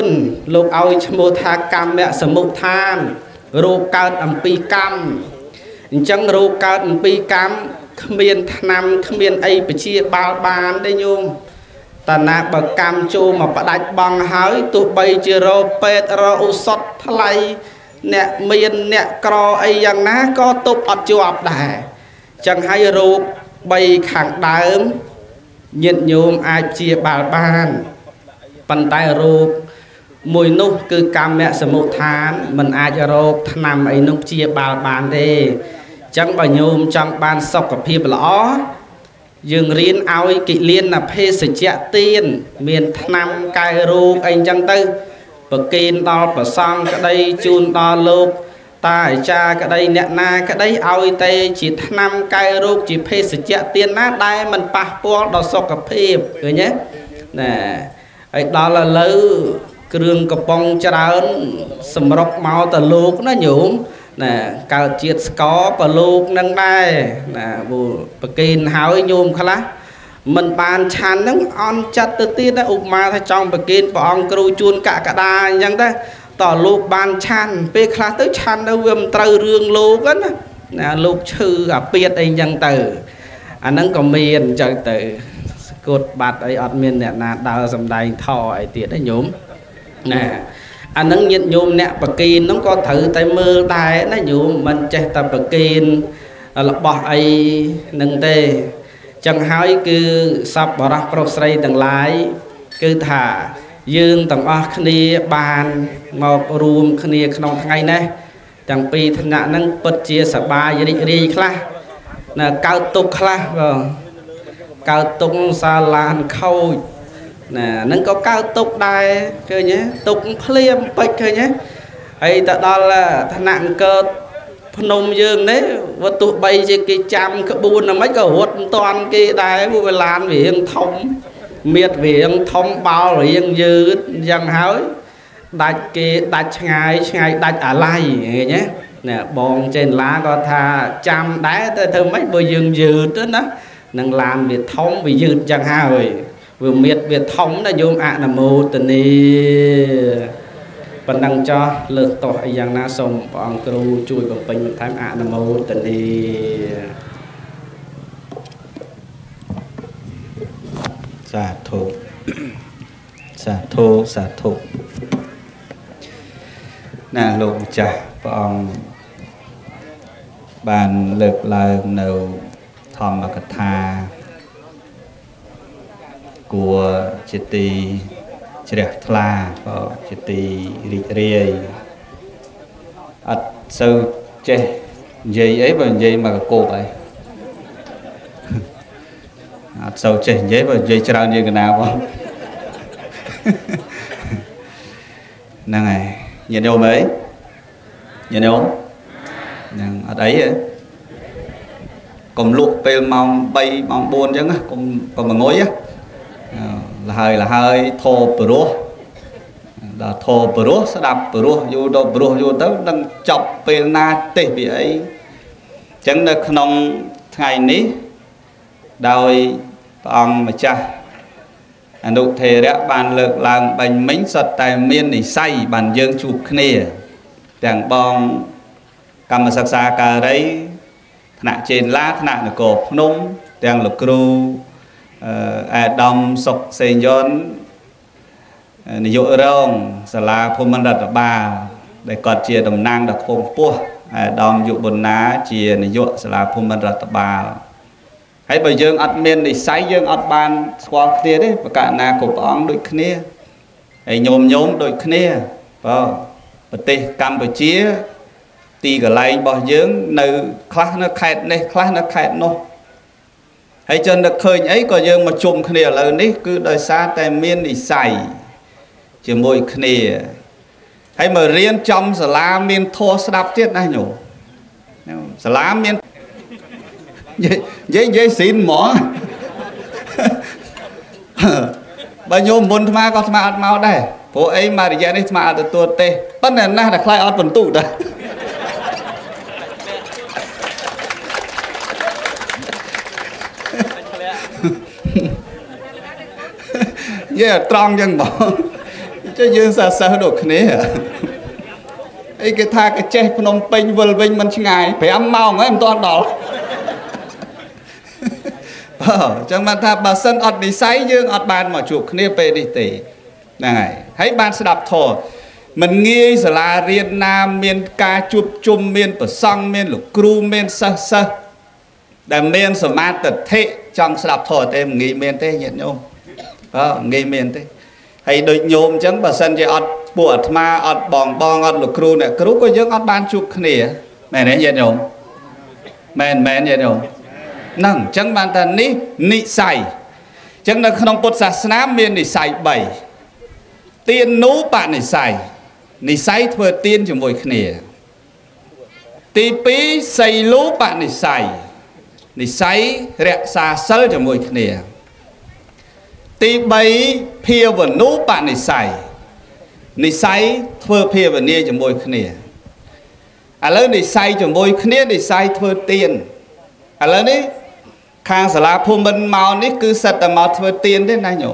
4លោកឲ្យឈ្មោះថាកម្មសមុដ្ឋានរោគកើតអំពីកម្មអញ្ចឹងរោគកើតអំពីកម្មគ្មានថ្នាំគ្មានអីបជាបាលបានទេញោមតាណាបើកម្មចូលមកផ្ដាច់បងហើយទោះបីជារោពេទ្យរោឧសថថ្លៃអ្នកមានអ្នកក្រអីយ៉ាងណាក៏ទប់អត់ជាប់ដែរចឹងហើយរោគ3ខាងដើមញាតិញោមអាចព្យាបាលបានប៉ុន្តែរោគមួយនោះគឺកម្មសមុដ្ឋានមិនអាចរោគថ្នាំអីនោះព្យាបាលបានទេចឹងបើញោមចង់បានសុខភាពល្អយើងរៀនឲ្យគិលានភេសជ្ជៈទានមានថ្នាំកែរោគអីចឹងទៅប្រគេនដល់ព្រះសង្ឃក្តីជូនដល់លោកតាអាចារ្យក្តីអ្នកណាក្តីឲ្យតែជាថ្នាំកែរោគជាភេសជ្ជៈទានណាដែលមិនប៉ះពាល់ដល់សុខភាពឃើញទេណាហើយដល់ឥឡូវគ្រឿងកំប៉ុងច្រើនសម្រុកមកទៅលោកណាញោមណាកើតជាតិស្ករក៏លោកនឹងដែរណាប្រគេនហើយញោមខ្លះមិនបានឆាន់ហ្នឹងអន់ចិត្តទៅទៀតណាឧបមាថាចង់ប្រគេនព្រះអង្គគ្រូជួនកកដាអញ្ចឹងទៅតើលោកបានឆាន់ពេលខ្លះទៅឆាន់ទៅវាមិនត្រូវរឿងលោកណាលោកឈឺអាពៀតអីអញ្ចឹងទៅអាហ្នឹងក៏មានអញ្ចឹងទៅស្គត់បាត់អីអត់មានអ្នកណាដើរសំដែងថអីទៀតទេញោមណាអាហ្នឹងញាតិញោមអ្នកប្រគេនហ្នឹងក៏ត្រូវតែមើលដែរណាញោមមិនចេះតែប្រគេនរបស់អីហ្នឹងទេចឹងហើយគឺសពបរោះប្រុសស្រីទាំងឡាយគឺថាយើងទាំងអស់គ្នាបានមករួមគ្នាក្នុងថ្ងៃនេះទាំងពីរឋានៈហ្នឹងពិតជាសប្បាយរីករាយខ្លះណាកើតទុកខ្លះបងកើតទុកសាឡានខូចណាហ្នឹងក៏កើតទុកដែរឃើញទេទុកភ្លាមពេចឃើញទេហើយទៅដល់ឋានៈអង្គើភ្នំយើងនេះវាទោះបីជាគេចាំក្បួនណាមិនក៏រត់មិនតាន់គេដែរព្រោះវាឡានវារៀងធំមៀតវារៀងធំបោលរៀងយឺតអញ្ចឹងហើយដាច់គេដាច់ឆ្ងាយដាច់អាឡ័យឃើញទេណាបងចេនឡាក៏ថាចាំដែរតែធ្វើម៉េចបើយើងយឺតទៅណានឹងឡានវាធំវាយឺតអញ្ចឹងហើយវាមៀតវាធំណាយោមអនុមោទនីប៉ុណ្ណឹងចោះលើកតោះអីយ៉ាងណាសូមព្រះអង្គគ្រូជួយបំពេញបន្ថែមអនុមោទនីសាធុសាធុសាធុណាលោកម្ចាស់ព្រះអង្គបានលើកឡើងនៅធម្មកថាគួរជាទីជ្រះថ្លាក៏ជាទីរីករាយ ắt sâu chê dây ấy và dây mà cột ấy ắt sâu chê dây và dây trao như cái nào không nè này nhìn đâu mấy nhìn đâu ở đấy còn lụa về mong bay mong buồn chứ còn mà ngồi á là hơi thô bro là thô bro sẽ đạp bro vô đâu bro vô tới đang chọc về na tê bị ấy chẳng được không ngày ní đòi ông mà cha anh đục thề đó bàn lực làm bánh mính sật tài miên để say bàn dương chụp kia chẳng bong cầm mà sắc xa cả đấy thằng trên lá thằng là cột nung đang lục cừu đông sọc xây nhon này dội rong sả la phunมันđặt ba để cọt chia đồng nang đặt khom pua đông dội bồn ná chia này dội sả la phunมันđặt ba hãy bây giờ ăn miên để sấy dương ăn ban qua kia đấy và cả na cột ong đôi kia ấy nhôm đôi kia vào bờ tây Campuchia tì cả lại bỏ dưỡng nơi class nó khét này class nó khét nó hãy chân được khơi ấy có dương mà chùm kia là ní cứ đời xa tại miên đi xài chỉ môi kia hãy mà riêng trong sả la miên thô đạp tiết này nhổ sả la miên dễ xin mỏ bao nhiêu muốn tham có tham mau đây phố ấy mà để này tham được tua tê tất nhiên na là khai ớt vẫn tụ đây yeah tròn dân bỏ chứ dương sao được này à ấy cái tha cái che Phnom Penh vơi vinh mình ngày phải ăn mau mấy em toàn đỏ chẳng mà tha bà sân ọt đi sáy dương ọt bàn mà chụp kia về đi tỉ này hãy ban sẽ đọc thổ mình nghi là riêng nam miền ca chụp chung miền bờ sông miền lục cru miền sơ để miền sở mát tật thế trong sẽ đọc thổ tem nghi miền thế nhận nhôm nghi miền thế hay đôi nhôm chẳng bà sân cho ọt buộc ma ọt bong ọt lục cru này cru có dương ọt ban chụp kia mẹ này nhận nhôm mẹ nhận nhôm nâng chẳng bàn ta ní xài chẳng là không bột xa sná miền ní xài 7 tiên nú bạn ní xài thừa tiên cho mùi khỉ tí bí xây lú bạn ní xài rẹ xa sơ cho mùi khỉ tí bấy phía vần nú bạn ní xài thừa phía vần nia cho mùi khỉ lớn ní xài cho mùi khỉ ní xài thừa tiên lớn ní khang sả la phun bên màu ní cứ sạch là màu thừa tiên thế này nhổ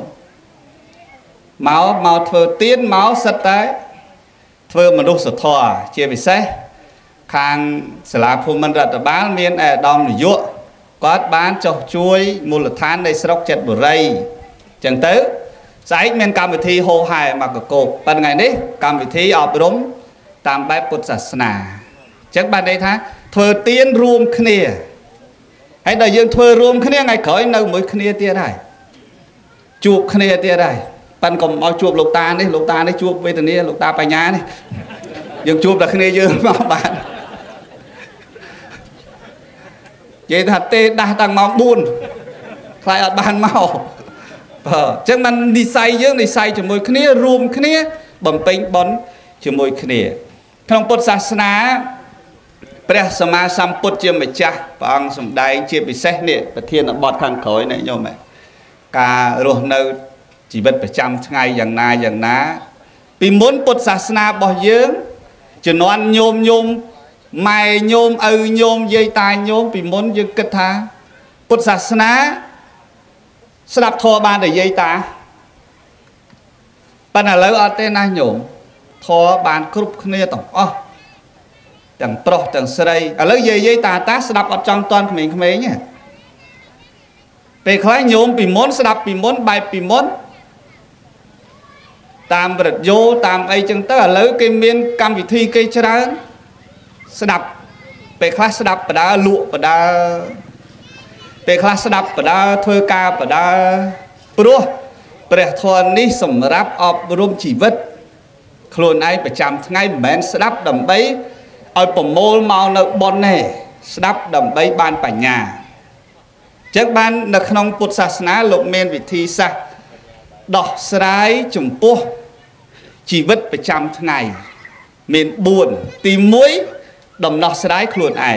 màu thừa tiên màu sạch đấy thừa mà đúc sạch thò chia bị xe khang sả la phun bên rật bán miên ở đông để dụa có bán cho chuối mua lợn than đây sọc chật bờ ray chẳng tới giải miên cam vị thi hồ hài mà cái cột ban ngày đấy cam vị thi ọp đúng tam bái Phậtศาสนา chắc ban đây thá thừa tiên ruộng kia hãy đợi dương thuê rùm khné ngày khởi nơi mới khné tia đây chuột khné tia đây pan còn mau chuột lục ta đấy chuột về từ nia lục ta bài nhà này dương chuột là khné dương mau bạn vậy thật tê đa tăng mau buồn lại ở bàn mau chắc mình đi say cho môi khné rùm khné bầm pin bón cho môi khné trong Phậtศาสนา ព្រះសម្មាសម្ពុទ្ធជាម្ចាស់ព្រះអង្គសម្ដែងជាពិសេសនេះប្រធានបទខាងក្រោយនេះញោមការរស់នៅជីវិតប្រចាំថ្ងៃយ៉ាងណាពីមុនពុទ្ធសាសនារបស់យើងជំនាន់ញោមម៉ែញោមឪញោមយាយតាញោមពីមុនយើងគិតថាពុទ្ធសាសនាស្ដាប់ធម៌បានតែយាយតាប៉ុន្តែឥឡូវអត់ទេណាញោមធម៌បានគ្រប់គ្នាទាំងអស់ទាំងប្រុសទាំងស្រីឥឡូវយាយតាស្ដាប់អត់ចង់តន់ក្មេងៗទេពេលខ្លះញោមពីមុនស្ដាប់ពីមុនបែបពីមុនតាមរត់យោតាមអីចឹងទៅឥឡូវគេមានកម្មវិធីគេច្រើនស្ដាប់ពេលខ្លះស្ដាប់បដាលក់បដាពេលខ្លះស្ដាប់បដាធ្វើការបដាព្រោះព្រះធម៌នេះសម្រាប់អប់រំជីវិតខ្លួនឯងប្រចាំថ្ងៃមិនមែនស្ដាប់ដើម្បីឲ្យប្រមូលមកនៅប៉ុនទេស្ដាប់ដើម្បីបានបញ្ញាចឹងបាននៅក្នុងពុទ្ធសាសនាលោកមានវិធីសាស្ត្រដោះស្រាយចំពោះជីវិតប្រចាំថ្ងៃមាន4ទី1ដំណោះស្រាយខ្លួនឯង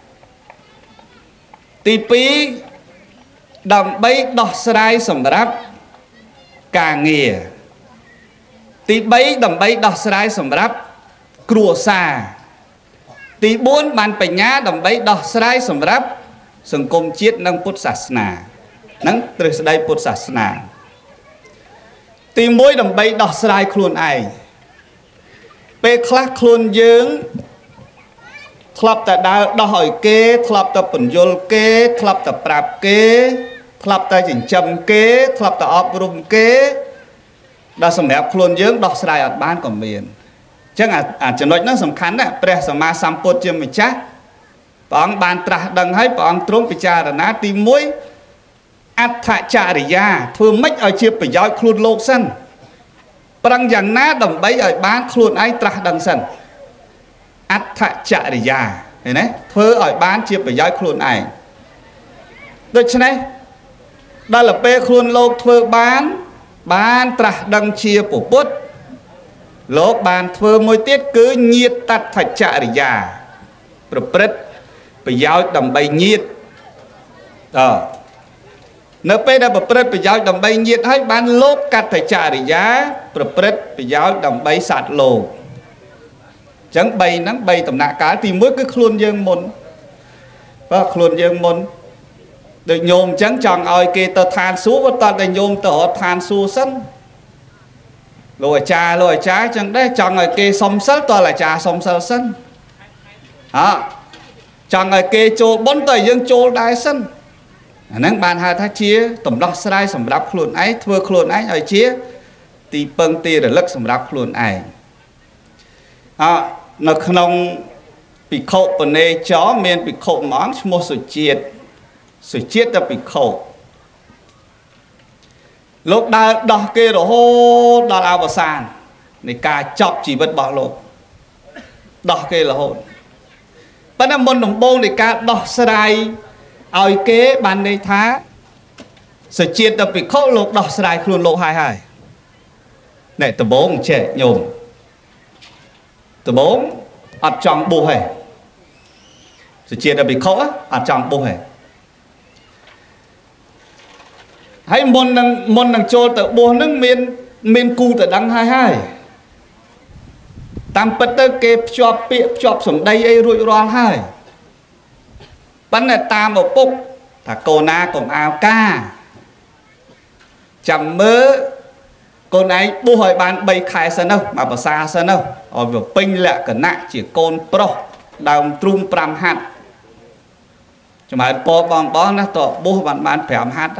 ទី2ដើម្បីដោះស្រាយសម្រាប់ការងារទី3ដើម្បីដោះស្រាយសម្រាប់គ្រួសារទី4បានបញ្ញាដើម្បីដោះស្រាយសម្រាប់សង្គមជាតិនិងពុទ្ធសាសនាហ្នឹងទ្រឹស្ដីពុទ្ធសាសនាទី1ដើម្បីដោះស្រាយខ្លួនឯងពេលខ្លះខ្លួនយើងធ្លាប់តែដើរដោះឲ្យគេធ្លាប់តែបញ្យលគេធ្លាប់តែប្រាប់គេធ្លាប់តែចិញ្ចឹមគេធ្លាប់តែអប់រំគេដល់សម្រាប់ខ្លួនយើងដោះស្រាយអត់បានក៏មានអញ្ចឹងអាចំណុចហ្នឹងសំខាន់ណាស់ព្រះសម្មាសម្ពុទ្ធជាម្ចាស់ព្រះអង្គបានត្រាស់ដឹងហើយព្រះអង្គទ្រង់ពិចារណាទី1អដ្ឋចរិយាធ្វើម៉េចឲ្យជាប្រយោជន៍ខ្លួនលោកសិនប្រឹងយ៉ាងណាដើម្បីឲ្យបានខ្លួនឯងត្រាស់ដឹងសិនអដ្ឋចរិយាឃើញទេធ្វើឲ្យបានជាប្រយោជន៍ខ្លួនឯងដូច្នេះដល់ពេលខ្លួនលោកធ្វើបានត្រាស់ដឹងជាពុទ្ធលោកបានធ្វើមួយទៀតគឺញាតតដ្ឋចរិយាប្រព្រឹត្តប្រយោជន៍ដើម្បីញាតនៅពេលដែលប្រព្រឹត្តប្រយោជន៍ដើម្បីញាតហើយបានលោកកតចរិយាប្រព្រឹត្តប្រយោជន៍ដើម្បីសត្វលោកអញ្ចឹង3ហ្នឹង3ដំណាក់កាលទី1គឺខ្លួនយើងមុនបាទខ្លួនយើងមុនដូចញោមអញ្ចឹងចង់ឲ្យគេទៅឋានសួគ៌តើតែញោមទៅរត់ឋានសួគ៌សិនលោកអាចារ្យអញ្ចឹងដែរចង់ឲ្យគេសុំសិលតើអាចារ្យសុំសិលសិនចង់ឲ្យគេចូលបុណ្យតើយើងចូលដែរសិនអាហ្នឹងបានហៅថាជាដំណោះស្រាយសម្រាប់ខ្លួនឯងធ្វើខ្លួនឯងឲ្យជាទីពឹងទីរលឹកសម្រាប់ខ្លួនឯងនៅក្នុងភិក្ខុបនេចរមានភិក្ខុមួយអង្គឈ្មោះសុជាតិតភិក្ខុលោកដើរដោះគេរហូតដល់អវសាននៃការចប់ជីវិតរបស់លោកដោះគេរហូតប៉ុន្តែមុនដំបូងនៃការដោះស្រាយឲ្យគេបានន័យថាសុជាតិតភិក្ខុលោកដោះស្រាយខ្លួនលោកហើយនេះដំបូងចេះញោមដំបូងអត់ចង់បួសទេសុជាតិតភិក្ខុអត់ចង់បួសទេហើយមុននឹងចូលទៅបួសនឹងមានគូទៅដឹងហើយតាមពិតទៅគេភ្ជាប់ពាក្យភ្ជាប់សម្ដីអីរួចរាល់ហើយប៉ុន្តែតាមឪពុកថាកូនណាកុំអាវការចាំមើលកូនឯងបួសឲ្យបាន3ខែសិនទៅមកភាសាសិនទៅឲ្យវាពេញលក្ខណៈជាកូនប្រុសដើមទ្រូង5ហាត់ចំហេតុពបងណាតបួសបាន5ហាត់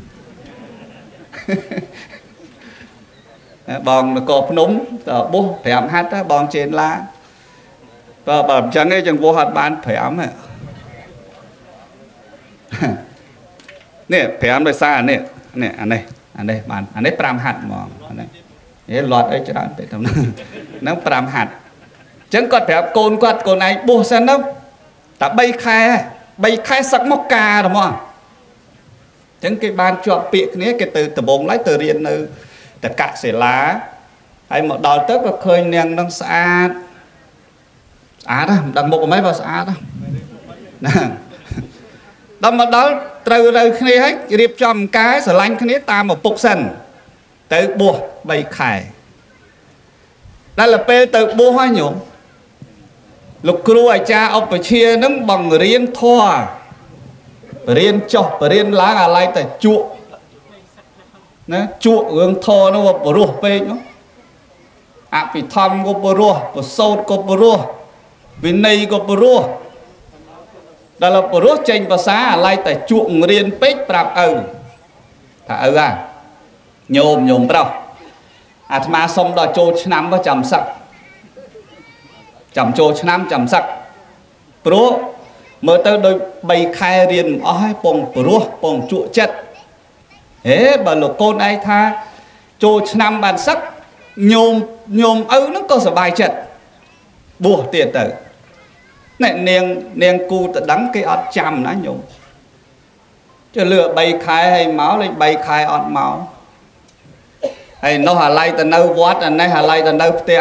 បងនគរភ្នំតបួស5ហាត់បងចេនឡាបើអញ្ចឹងឯងចឹងបួសអត់បាន5នេះ5ដោយសារនេះអានេះបានអានេះ5ហាត់ហ្មងអានេះលាត់អីច្រើនពេកហ្នឹង5ហាត់អញ្ចឹងគាត់ប្រាប់កូនគាត់កូនឯងបួសសិនទៅតែ3ខែសឹកមកការហ្មងអញ្ចឹងគេបានជាប់ពាក្យគ្នាគេទៅដំបងឡើយទៅរៀននៅតកសិលាហើយមកដល់ទៅក៏ឃើញនាងនឹងស្អាតមិនដឹងមុខមិនបើស្អាតណាដល់មកដល់ត្រូវគ្នាហើយរៀបចំការស្រឡាញ់គ្នាតាមឪពុកសិនទៅបួស3ខែដល់ពេលទៅបួសហើយញោមលោកគ្រូអាចារ្យឧបជានឹងបង្រៀនធម៌បរៀនចុះបរៀនឡើងអាឡ័យតែជក់ណាជក់រឿងធម៌នោះបរោះពេកនោះអភិធម្មក៏បរោះប្រសូតក៏បរោះវិន័យក៏បរោះដល់បរោះចេញភាសាអាឡ័យតែជក់រៀនពេកប្រាប់ឪថាឪញោមប្រុសអាត្មាសុំដល់ចូលឆ្នាំទៅចាំសឹកចាំចូលឆ្នាំចាំសឹកព្រោះមើលទៅដូច3ខែរៀនមិនអស់ហើយពងព្រោះពងជក់ចិត្តបើលោកកូនឯងថាចូលឆ្នាំបានសឹកញោមឪហ្នឹងក៏សប្បាយចិត្តបួសទៀតទៅ nè niềng cu tự đắng cái ọt chăm ná nhung cho lựa bay khai hay máu lên bay khai ọt máu hay nó hà lay từ nơi vót anh này hà lay từ nơi tía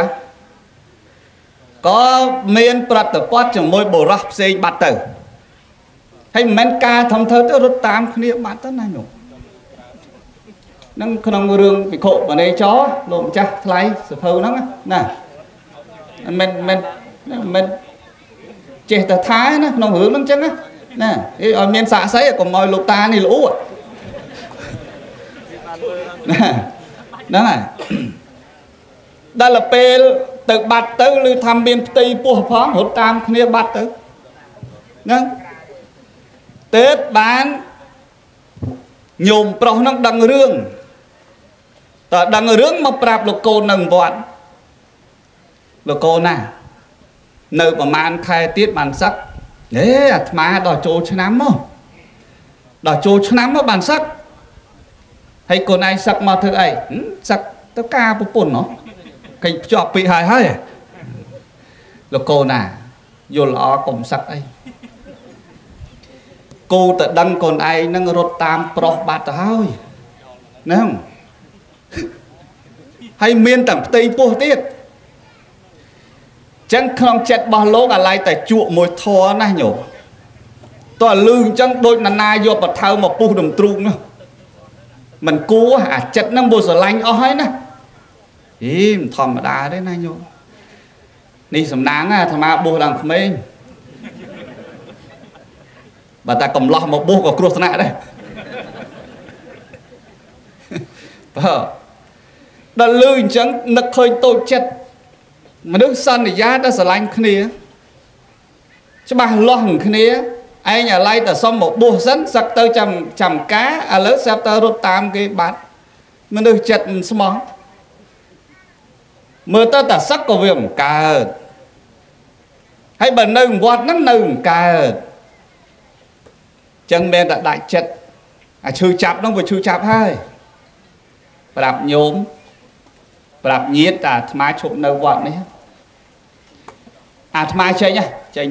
có miền bát từ quát trong môi bồ rắp xây bát tử hay men ca thông thơ tới rút tam kia bát tới này nhung nâng không rương bị khổ vào đây chó lộn chắc lấy sự phâu lắm nè mình chế tờ thái nó không hướng lắm chứ nè ở miền xã sấy còn mọi lục ta này lũ nè đó này đây là pe từ bát tới lưu tham biên tây bùa phóng hốt tam kia bát tới nè tết bán nhôm pro nó đằng rương ta đằng rương mà prap lục cô nâng vọt lục cô nè nơi mà man khai tiết bản sắc đấy mà đòi trô cho nắm không đòi trô cho nắm bản sắc hay con ai sắc mà thưa ấy sắc tất cả bộ bồn nó cái chọp bị hại hay lục cô nè vô lọ cùng sắc ấy cô tự đăng con ai nâng rốt tam pro bát thôi nè không hay miên tầm tây po tiết chẳng không chết bao lố cả lại tại chuộng môi thô này nhổ tôi lương chẳng đôi nà na vô bật thao mà pu đầm trung nữa mình cú hả chết năm bồ sở lanh ở hết nè ý thòm mà đá đấy này nhổ đi sầm nắng à thầm à bồ đằng mình bà ta cầm lo một bồ của cua này đây đã lương chẳng nực hơi tôi chết mà nước sân thì giá đã sẽ lạnh kia chứ bà loằng kia anh nhà lấy ta xong một bùa dẫn sạc tơ chầm cá à lớp xếp tơ rút tam cái bát mà nước chật small mơ tơ ta sắc của việc cả hay bà nâng vọt nâng nâng cả chân bên đã đại chật à chư chạp nó vừa chư chạp hai bà đạp nhốm bà đạp nhiệt à má chụp nâu vọt này à mai chơi nhá chơi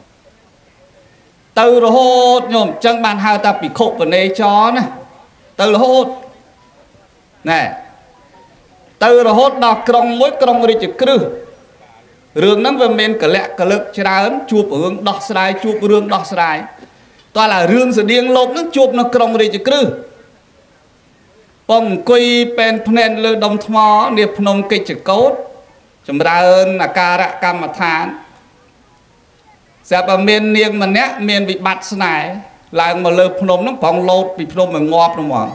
từ rồi hốt nhôm chân bàn hai ta bị khổ vào đây chó nè từ rồi hốt nè từ rồi hốt đọc trong mỗi trong đi chữ cư rương nắm về men cả lẹ cả lực chơi đá ấn chụp hướng đọc sai chụp rương đọc sai toàn là rương sự điên lộp nó chụp nó trong đi chữ cư bông quỳ pen phen lơ đông thmo điệp nông cây chữ cốt chấm ra ơn là ca rạ cam mà than sẽ bà miền niềng mà nét miền bị bắt này là mà lơ phnom nó phòng lột bị phnom mà ngọt đúng không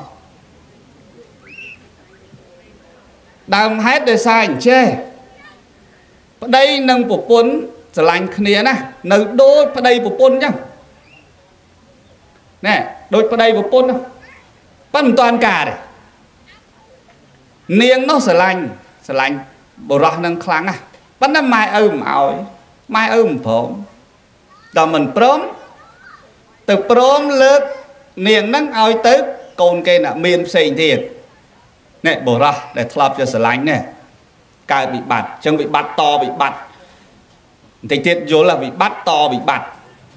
đang hết để sai chê đây nâng bộ bốn trở lành khía nè nâng đôi vào đây bộ bốn nhá nè đôi vào đây bộ bốn đâu bắt toàn cả đấy niềng nó sẽ lành bộ rõ nâng kháng à bắt nó mai phồng đó mình prom từ prom lớp niềng nâng oi tới cồn cây nè miền xây thiệt nè bộ ra để thọp cho sờ lánh nè cài bị bạt chân bị bắt to bị bắt thì tiết vô là bị bắt to bị bắt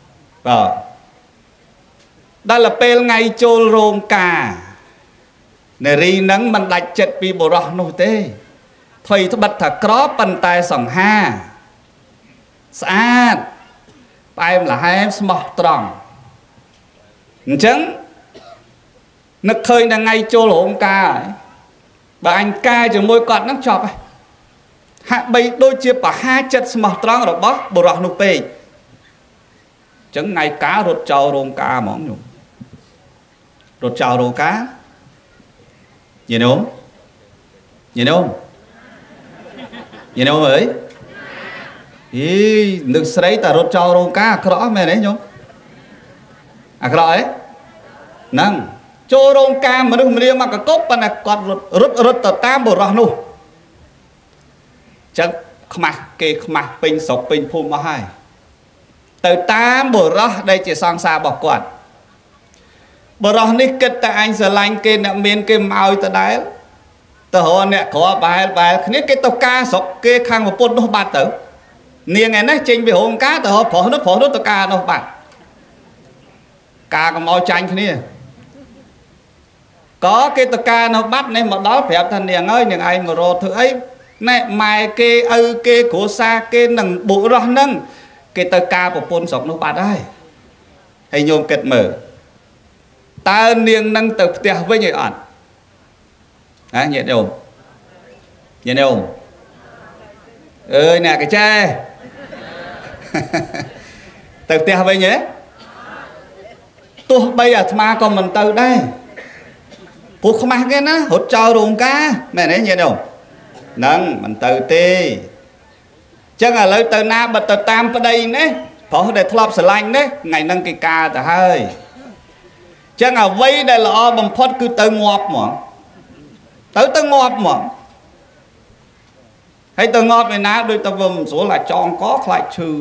đây là pel ngay chôn rôm cà nè ri nắng mình đặt chật bị bộ ra nô tê thầy thất bật thà có bàn tay sòng ha sát em là hai em smart tròn chẳng nực khơi là ngay chô lỗ ông ca ấy. Bà anh ca cho môi quạt nó chọp ấy. Hạ bây đôi chia bà hai chất smart tròn rồi bó bộ rọc nụ bê chẳng ngay cá rột trâu rô ca mỏng nhủ rột trâu rô cá nhìn không nhìn không nhìn không ấy ý nước sấy ta rốt trâu rô cá rõ mẹ đấy nhung à rõ ấy nâng chô rô cá mà nước riêng mà cả cốc bà nè còn rốt tờ tam bộ rõ nụ chắc khmah kê khmah pin sọc pin phùm mà hai từ tam bộ rõ đây chỉ sang xa bọc quạt bộ rõ ní kết ta anh sẽ lanh kê nè miên kê màu ta đáy ta hồ nè có bài khá cái tàu ca sọc kê khang một bột nó bát tử niềng ngày nay trình về hôm cá từ hôm phổ nước tôi ca đâu bạn ca còn mau tranh thế có cái tôi ca nó bắt nên một đó phép thân niềng ơi niềng ai mà rồi thứ ấy nè mai kê kê của xa kê nằng bộ rõ nâng cái tôi ca của phôn sọc nó bắt đây hay nhôm kết mở ta niềng nâng từ tiệt với nhị ẩn nhẹ đều nhẹ đều ơi nè cái che từ tiệt với nhé tôi bây giờ mà còn mình từ đây phụ không ăn cái nó hỗ trợ ruộng cá mẹ đấy nhẹ đều nâng mình từ ti chắc là lấy từ na bật từ tam ở đây đấy phổ để thọp sờ lạnh đấy ngày nâng cái ca ta hơi chắc là vây đây là bằng phốt cứ từ ngọt mà tới ngọt mà hay từ ngọt này ná đôi ta vầm số là tròn có lại trừ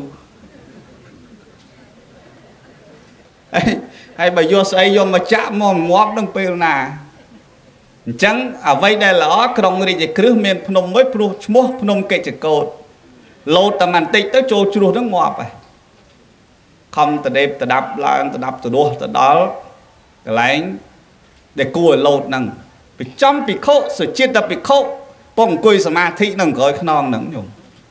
hay bà vô xây vô mà chạm mòn ngọt đừng pêu nà chẳng ở vây đây là ó trong người chỉ cứ miền phnom mới phnom kệ chỉ cột lô tầm màn tịch tới chỗ chùa nó ngọt vậy không ta đẹp ta đập lại ta đập ta đua ta đó cái lánh để cua lột nằng bị trong bị khô sự chết tập bị khô bông cùi sa ma thị nằng gói non nằng nhung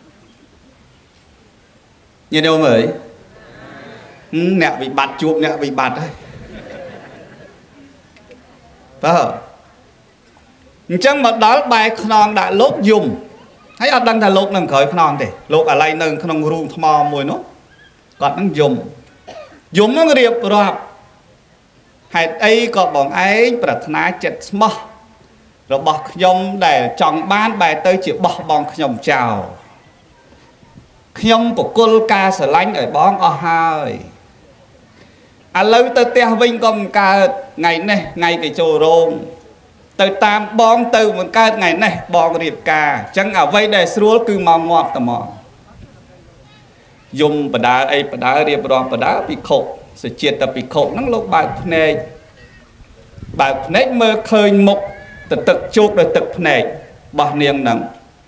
nhìn đâu mới nè bị bạt chuột nè bị bạt đấy phải không chẳng mà đó bài non đã lốt dùng thấy ở đằng ta lốt nằng gói non để lốt ở lại nằng non ruộng thò mùi nó còn nằng dùng nó điệp rồi hãy ấy có bọn ấy bật ná chết mơ rồi bọc nhông để chọn bán bài tới chịu bọc bọn nhông chào nhông của cô ca sở lánh ở bóng ở hai lâu tới teo vinh công ca ngày này ngày cái chỗ rôn tới tam bóng từ một ca ngày này bóng điệp ca chẳng ở vây để xuống cứ mong ngọt tầm mòn dùng bà đá ấy bà đá điệp rồi bà đá bị khổ sự triệt tập bị khổ năng lúc bài này mơ khơi mục từ tực chuột rồi tực này bỏ niềng nắng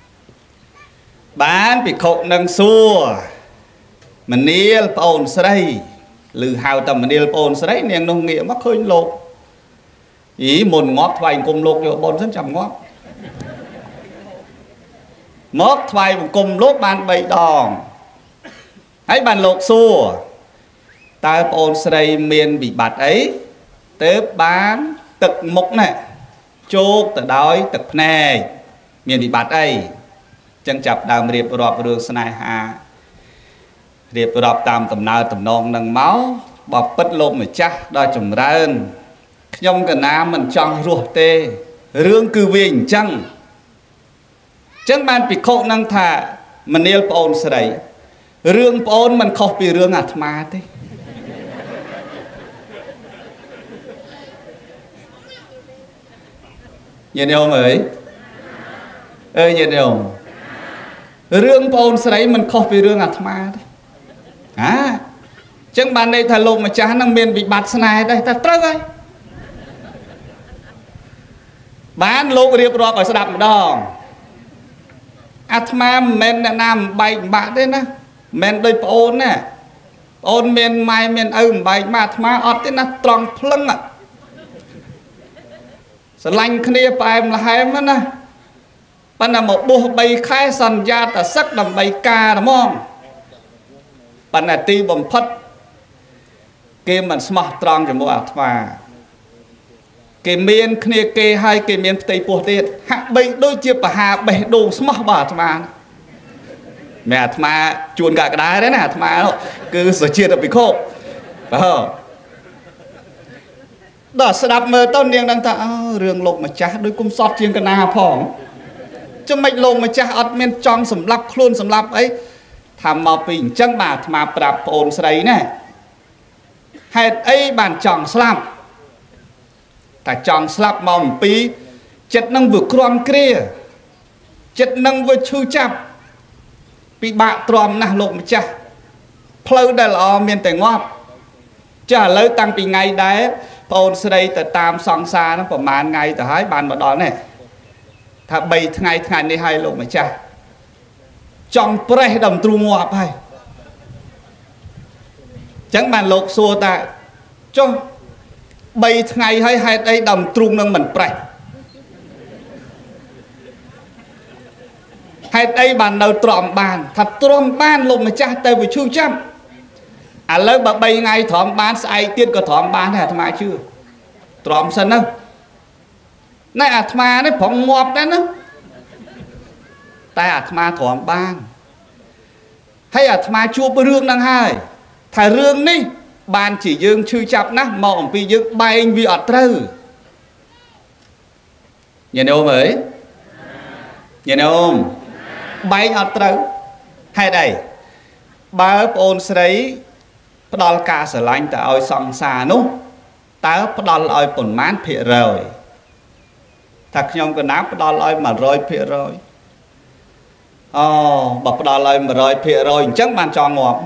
bán bị khổ nâng xua mình niel ôn sấy lư hào tầm mình niel ôn sấy niềng nông nghĩa mắc khơi lột ý một ngót thoại cùng lột vô bốn rất chậm ngót mốt thoại cùng lột bàn bầy đòn hãy bàn lột xua ta ôn sấy miền bị bạt ấy tới bán tực mục này chốt từ đói tực này miền bị bạt ấy chân chập đàm riệp rọp đường sài hà riệp rọp tam tầm nào tầm non nâng máu bọc bất lộn mà chắc đo chồng ra ơn nhông cả nam mình trong ruột tê rương cư viên chăng chẳng ban bị khổ năng thả mình yêu ôn sấy rương ôn mình không bị rương ma thế nhìn không ấy ơi nhìn không rương ôn sấy mình không bị rương ma đấy chẳng ban đây thà lộn mà cha năng miền bị bạt này đây ta trơ ơi bán lộn riệp rọp ở đập đòn atma men nam bay bạt đấy nè men đôi ôn nè ôn miền mai miền bay mà atma ọt thế nè tròn phăng ạ sờ lanh kia phải là hai em nè ban là một bộ bay khai sàn da ta sắc đầm bay ca đúng không ban là ti bầm phất kia mình smart tròn cho mua atma cái miền kia kia hai cái miền tây bộ tiệt hạ bay đôi chiếc và hạ bay đồ smart bà atma mẹ atma chuồn cả cái đá đấy nè atma nó cứ sửa chia được bị khô phải không đó sẽ đạp mơ tao niềng đang ta rương lộn mà chá đôi cung sọt chiên cái nào phỏng cho mạch lộn mà chá ọt men trong sầm lắp luôn sầm lắp ấy thầm màu bình chân bà mà đạp ổn sấy nè hệt ấy bàn chọn slap ta chọn slap mỏng pí chất năng vừa krom kia chất năng vừa chư chạp bị bạ tròm nà lộn mà chá phơi đây là miền tây ngọt chả lấy tăng bị ngày đấy ôn sấy từ tam song xa nóประมาณ ngày từ hai bàn một đó này thà 3 ថ្ងៃ này hay lộn mà cha trong pre đầm tru ngọp hay chẳng bàn lột xua ta cho bay ngày hay hay đây đầm tru nâng mình pre hay đây bàn đầu trộm bàn thật trộm bàn lục mà cha tây với chương trăm à lớp bà bay ngày trộm bàn sai tiên có trộm bàn hay thằng chưa trộm sân đâu này à thà đấy phỏng ngọp đấy nó tai à thà trộm bàn hay à thà chua bơ rương năng hai thà rương đi bàn chỉ dương chư chập nè mỏng vì dương bay vì ở trừ nhìn đâu mới nhìn đâu bay ở trừ hay đây ba ôn sấy đo cả sở lạnh tại oi song xa nú ta đo oi bổn mán phệ rồi thật nhom cái nắp đo oi mà rồi phệ rồi bọc đo oi mà rồi phệ rồi chắc bàn cho ngọt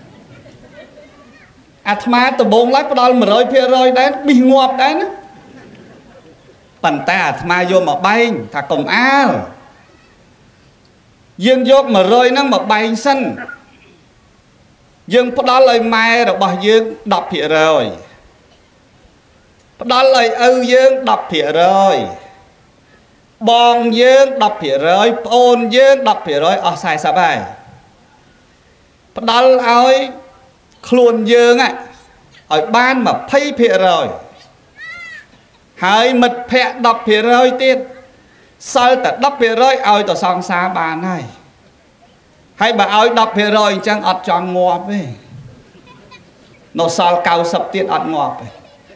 Atma từ bốn lát đo mà rồi phệ rồi đấy bị ngọt đấy nó bàn tay Atma vô mà bay thật cùng á dương dốt mà rơi nó mà bay sân dương đó lời mai rồi bỏ dương đọc phía rồi đó lời ư dương đọc phía rồi bong dương đọc phía rồi ôn dương đọc phía rồi ở sai sao vậy đó ơi khuôn dương á ở ban mà phây phía rồi hai mật phẹ đọc phía rồi tiên sao ta đọc phía rồi ơi ta xong xa bàn này hay bà ơi đọc phía rồi chẳng ọt chọn ngọt ấy nó sao cao sập tiết ọt ngọt ấy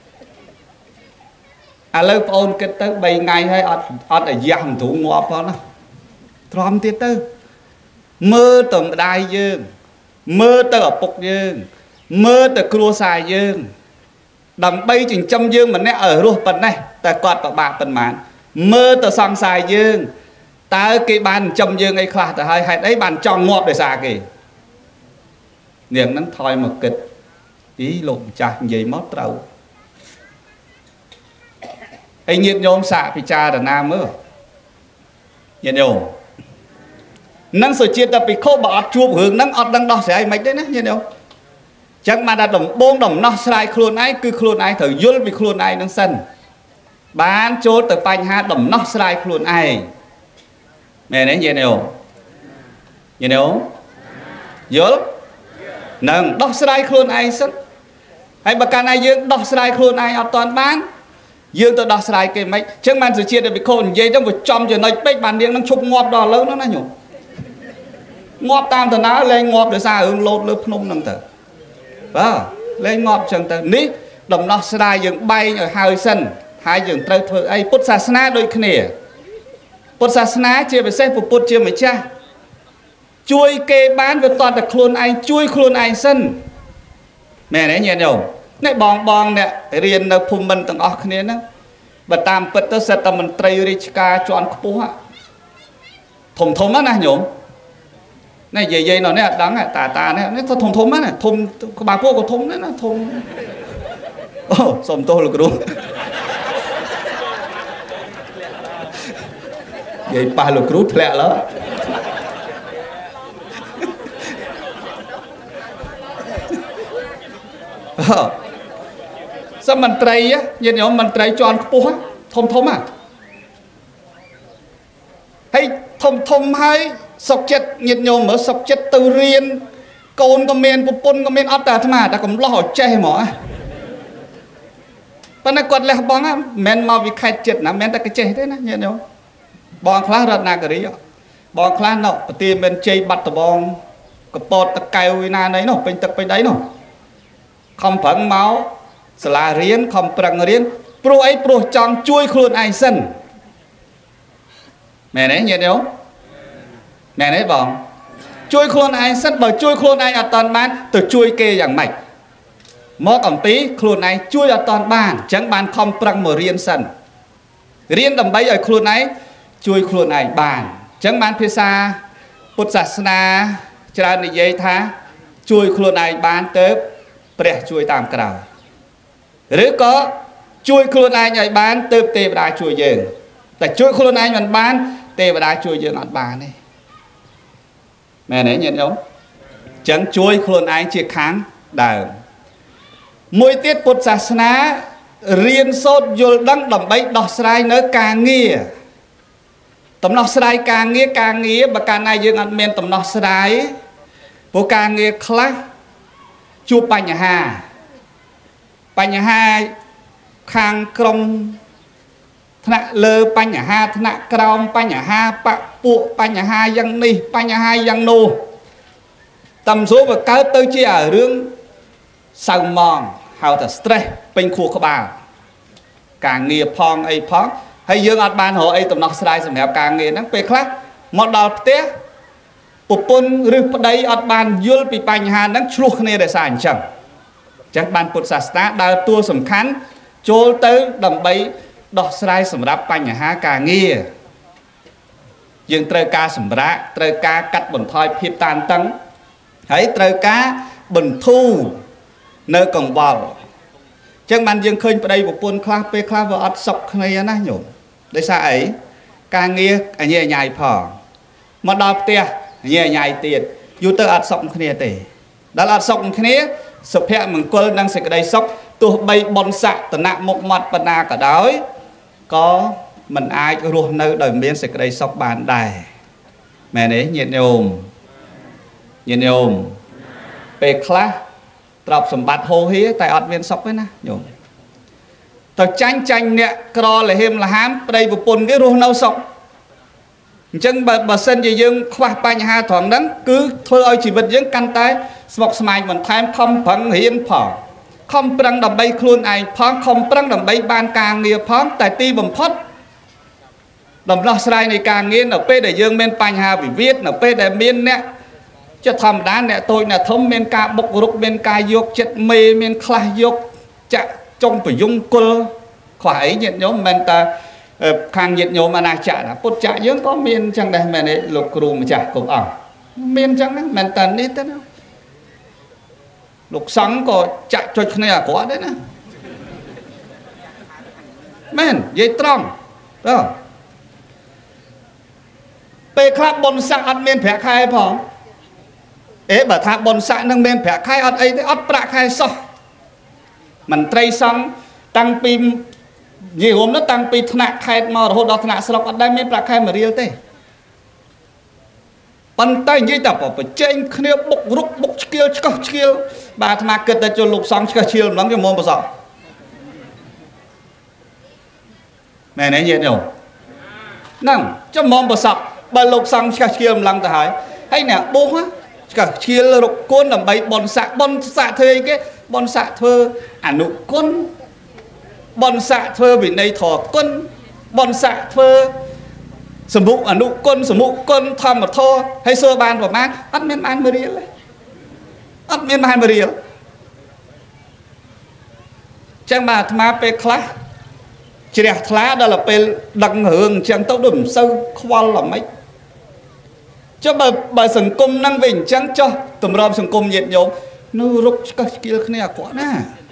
à lâu ôn kết tới 7 ngày hay ọt ở giảm thủ ngọt đó tròn tiết tư mơ tầm đai dương mơ tờ ở bục dương mơ tờ cua xài dương đầm bay chỉnh trăm dương mà nè ở luôn phần này ta quạt vào bạc phần màn mơ tờ xong xài dương ta cái bàn châm dương ấy khá ta hay đấy bàn trong ngọt để xa kì niềng nắng thôi một kịch ý lộn chạc gì mất trâu anh nhiệt nhôm xạ thì cha là nam mơ nhiệt nhôm nắng sửa chiết ta bị khô bỏ chuột hướng nắng ọt đang đo sẽ ai mạch đấy nhé nhiệt nhôm chắc mà đã đồng bông đồng nó sai khuôn ai cứ khuôn ai thử dốt vì khuôn ai nâng sân bán chốt từ bánh ha đồng nó sai khuôn ai mẹ nấy nhìn không dốt nâng đọc sài khuôn ai sất hay bà can ai dương đọc sài khuôn ai ở toàn bán dương tôi đọc sài cái mấy trước màn sự chia được bị khôn dây trong một trăm giờ nói bách bàn điện nó chụp ngọt đỏ lớn nó nhủ ngọt tam từ ná lên ngọt để xa hướng lột lớp nông nâng tờ lên ngọt chẳng tờ ní đồng đọc sài dương bay ở hai sân hai dương trâu thơ ấy bút xa sná đôi khỉ Bột xa sná chia về xe phục bột chia mấy cha chui kê bán về toàn là khuôn anh chui khuôn anh sân mẹ đấy nhìn đâu này bong nè riêng là phùm mình tầng ọc này nè và tam bật tớ sẽ tầm mình trây rì chika cho ăn khúc á thùng á nè nhổm này dây nó nè đáng à tà nè nó thùng á nè thùng bà cô của thùng đấy nó thùng xong tôi là đúng vậy ba lục rút lẹ đó sao mình trầy á nhìn nhóm mình trầy cho ăn khúc á thùng à hay thùng hay sọc chất nhìn nhóm mở sọc chất từ riêng côn có men pun có men ớt ta mà ta cũng lo hỏi che mỏ ta này quật lẹ bóng á men mau vì khai chết nè men ta cái che thế nè nhìn nhóm bong khá rất nà cái đấy bong khá nó tìm bên chơi bắt tờ bong cái bọt tờ kêu na đấy nó bên tật bên đấy nó không phẳng máu là riêng không prang riêng pro ấy pro chọn chui khuôn ai sân mẹ đấy nhìn không mẹ đấy bong chui khuôn ai sân bởi chui khuôn ai ở toàn bán từ chui kê dạng mạch mó còn tí khuôn ai chui ở toàn bàn chẳng bàn không prang một riêng sân riêng đầm bấy ở khuôn ấy chui khuôn ai bàn chẳng bán phía xa Phật giả na cho nên dây thá chui khuôn ai bán tới bè chui tam cào nếu có chui khuôn ai nhảy bán tới tê đá chui dường tại chui khuôn ai mình bán tê đá chui dường ăn bàn này មែនទេញាតិញោមចឹងជួយខ្លួនឯងជាខាងដើមមួយទៀតពុទ្ធសាសនារៀនសូត្រយល់ដឹងដើម្បីដោះស្រាយនៅការងារដំណោះស្រាយការងារបើកាលណាយើងអត់មានដំណោះស្រាយព្រោះការងារខ្លះជួបបញ្ហាខាងក្រុមថ្នាក់លើបញ្ហាថ្នាក់ក្រោមបញ្ហាបពពួកបញ្ហាយ៉ាងនេះបញ្ហាយ៉ាងនោះតាមសួរវាកើតទៅជារឿងសៅម៉ងហៅថា stress ពេញខួរក្បាលការងារផងអីផងហើយយើងអត់បានរកអីដំណោះស្រាយសម្រាប់ការងារហ្នឹងពេលខ្លះមកដល់ផ្ទះប្រពន្ធឬប្តីអត់បានយល់ពីបញ្ហាហ្នឹងឆ្លោះគ្នាដោយសារអញ្ចឹងបានពុទ្ធសាសនាដើរតួសំខាន់ចូលទៅដើម្បីដោះស្រាយសម្រាប់បញ្ហាការងារយើងត្រូវការសម្រាកត្រូវការកាត់បន្ថយភាពតានតឹងហើយត្រូវការបន្ធូរនៅកង្វល់អញ្ចឹងបានយើងឃើញប្តីប្រពន្ធខ្លះពេលខ្លះវាអត់សុខគ្នាណាញោមដោយសារអីការងារអញញ៉ៃផងមកដល់ផ្ទះអញញ៉ៃទៀតយូរទៅអត់សុខគ្នាទេដល់អត់សុខគ្នាសុភមង្គលនិងសេចក្តីសុខទោះបីបនស័កតនៈមុខមាត់បណ្ណាក៏ដោយក៏មិនអាចរស់នៅដោយមានសេចក្តីសុខបានដែរមែនទេញាតិញោមពេលខ្លះទ្រព្យសម្បត្តិហូរហៀតែអត់មានសុខទេណាញោមទៅចាញ់អ្នកក្រលហេមលហាមប្តីប្រពន្ធគេរស់នៅសុខអញ្ចឹងបើសិនជាយើងខ្វះបញ្ហាត្រង់ហ្នឹងគឺធ្វើឲ្យជីវិតយើងកាន់តែស្មុគស្មាញបន្ថែមខំប្រឹងរៀនផងខំប្រឹងដើម្បីខ្លួនឯងផងខំប្រឹងដើម្បីបានការងារផងតែទីបំផុតដំណោះស្រាយនៃការងារនៅពេលដែលយើងមានបញ្ហាវិវាទនៅពេលដែលមានអ្នកចិត្តធម្មតាអ្នកតូចអ្នកធំមានការបុករុកមានការយកចិត្តមេមានខ្លះយកចាក់ចុងប្រយុងគុលខ្វះអីញាតិញោមមិនតែខាងញាតិញោមអាណាចក្រពុទ្ធចក្រយើងក៏មានអញ្ចឹងដែរមែនទេលោកគ្រូម្ចាស់គ្រប់អង្គមានអញ្ចឹងហ្នឹងមិនតែនេះទេណាលោកសង្ឃក៏ចាក់ចុចគ្នាអាក្រក់ដែរណាមែននិយាយត្រង់ពេលខ្លះបុណ្យស័ក្តិអត់មានប្រាក់ខែផងបើថាបុណ្យស័ក្តិនឹងមានប្រាក់ខែអត់អីទេអត់ប្រាក់ខែសោះមន្ត្រីសង្ឃតាំងពីនិយាយរួមនោះតាំងពីថ្នាក់ខេត្តមករហូតដល់ថ្នាក់ស្រុកអត់ដែលមានប្រាក់ខែ1រៀលទេប៉ុន្តែនិយាយតែប្រជែងគ្នាបុករុកបុកឆ្កៀលឆ្កោះឆ្កៀលបាទអាត្មាគិតតែចូលលោកសង្ឃឆ្កោះឆ្កៀលម្លងគេមុំប្រសោះមែនទេញាតិញោមហ្នឹងចំមុំប្រសោះបើលោកសង្ឃឆ្កោះឆ្កៀលម្លងទៅហើយអ្នកបុះឆ្កោះឆ្កៀលរុកគុណដើម្បីបនស័កធ្វើអីគេបនស័កធ្វើអនុគុណបនស័កធ្វើវិន័យធរគុណបនស័កធ្វើសមុអនុគុណសមុគុណធម្មធរហើយសួរបានប្រមាណអត់មានបាន1រៀលទេអត់មានបាន1រៀលចឹងបាទអាត្មាពេលខ្លះជ្រះថ្លាដល់ពេលដឹងរឿងអញ្ចឹងទៅដូចមិនសូវខ្វល់អ្ហ្មិចចុះបើសង្គមហ្នឹងវិញអញ្ចឹងចុះតម្រាំសង្គមញាតិញោមនៅរុកឆ្កឹះឆ្កៀលគ្នាអាក្រក់ណា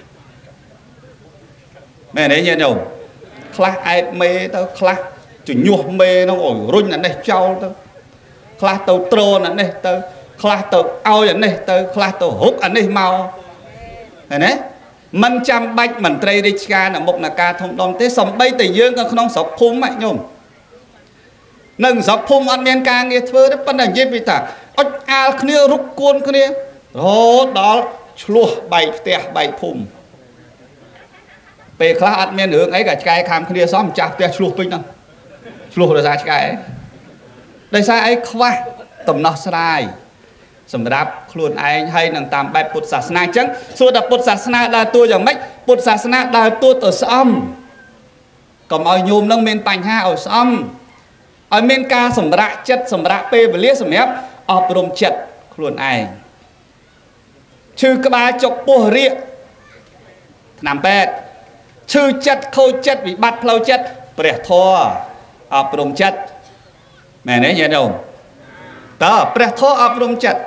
មែនទេញាតិញោមខ្លះអែបមេទៅខ្លះជំនួសមេនោះអុយរុញអានេះចោលទៅខ្លះទៅត្រនអានេះទៅខ្លះទៅឲ្យអានេះទៅខ្លះទៅរុកអានេះមកឃើញទេមិនចាំបាច់មន្ត្រីរាជការនៅមុខនាការធំដុំទេសំបីតែយើងនៅក្នុងស្រុកភូមិញោមនៅស្រុកភូមិអត់មានការងារធ្វើទេប៉ុន្តែនិយាយពីថាអុចអាលគ្នារុកគួនគ្នារហូតដល់ឆ្លោះបែកផ្ទះបែកភូមិពេលខ្លះអត់មានរឿងអីក៏ឆ្កែខាំគ្នាសោះម្ចាស់ផ្ទះឆ្លោះពេញហ្នឹងឆ្លោះដោយសារឆ្កែដោយសារអីខ្វះដំណោះស្រាយសម្រាប់ខ្លួនឯងហើយនឹងតាមបែបពុទ្ធសាសនាអញ្ចឹងសួរថាពុទ្ធសាសនាដើរតួយ៉ាងម៉េចពុទ្ធសាសនាដើរតួទៅស្អំកុំឲ្យញោមនឹងមានបញ្ហាឲ្យស្អំឲ្យមានការសម្រាកចិត្តសម្រាកពេលវេលាសម្រាប់អប់រំចិត្តខ្លួនឯងឈឺក្បាលចុកពោះរាកថ្នាំពេទ្យឈឺចិត្តខូចចិត្តវិបត្តិផ្លូវចិត្តព្រះធម៌អប់រំចិត្តមែនទេញាតិញោមតើព្រះធម៌អប់រំចិត្ត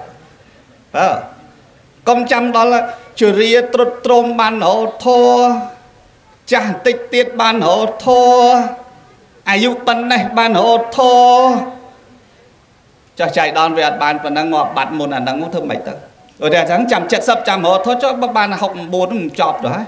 កុំចាំដល់ជរាត្រុតត្រោមបានរហូតធម៌ចាស់បន្តិចទៀតបានរហូតធម៌អាយុប៉ុណ្ណេះបានរហូតធម៌ cho chạy đòn về bàn và năng ngọt bạt một là năng ngọt thơm mày tớ rồi để thằng chậm chết sập chậm hộ thôi cho bạn học bốn nó chọt rồi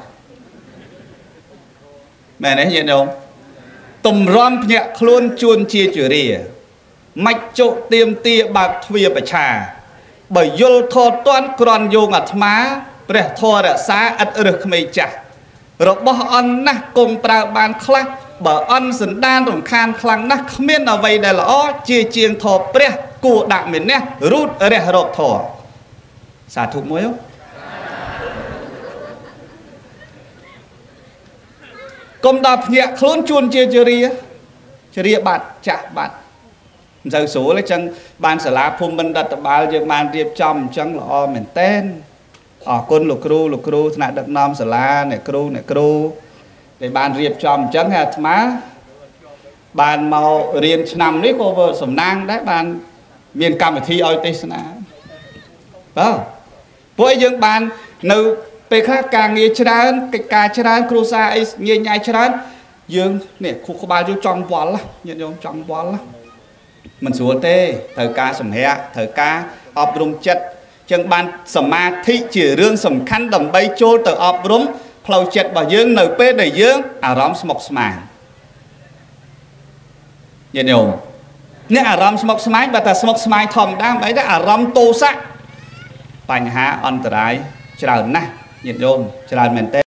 mẹ này nhìn không tùm rom nhẹ luôn chuôn chia chửi rìa mạch chỗ tiêm tia bạc thuê bạch trà bởi vô thô toán còn vô ngặt má bè thô đã xa ất được mây chả rồi bỏ ơn nè cùng trao bàn khắc bởi ơn dần đan rồng khan khăn nè miên ở vậy đây là ó chia chiêng thô bè cụ đạm mình nè rút rè rộp thô xả thục mối không công đạp nhẹ khốn chuôn chia chia rìa bạn chả bạn giờ số lấy chân ban sở lá phun bên đặt bao giờ ban điệp trong chân là o mình tên ở con lục cru nãy đặt nom sở lá này cru để ban điệp trong chân hạt má ban màu riêng năm đấy cô vợ sầm nang đấy ban miền cam thi oi tê sana đó với dương ban nữ về khác càng nghe chán cái cà chán cru sa ấy nghe nhai chán dương nè khu ba vô trong bó lá nhận vô trong bó lá mình xuống tê thời ca sầm hè thời ca ọp rung chất chân ban sầm ma thị chỉ riêng sầm khăn đầm bay trôi từ ọp rung phơi chất bảo dương nở pê đầy dương rom smok smile nhận nhổm nè rom smok smile và ta smok smile thòng đang đấy đã rom tô sắc bành há on trái chào nè nhận nhổm chào mình tê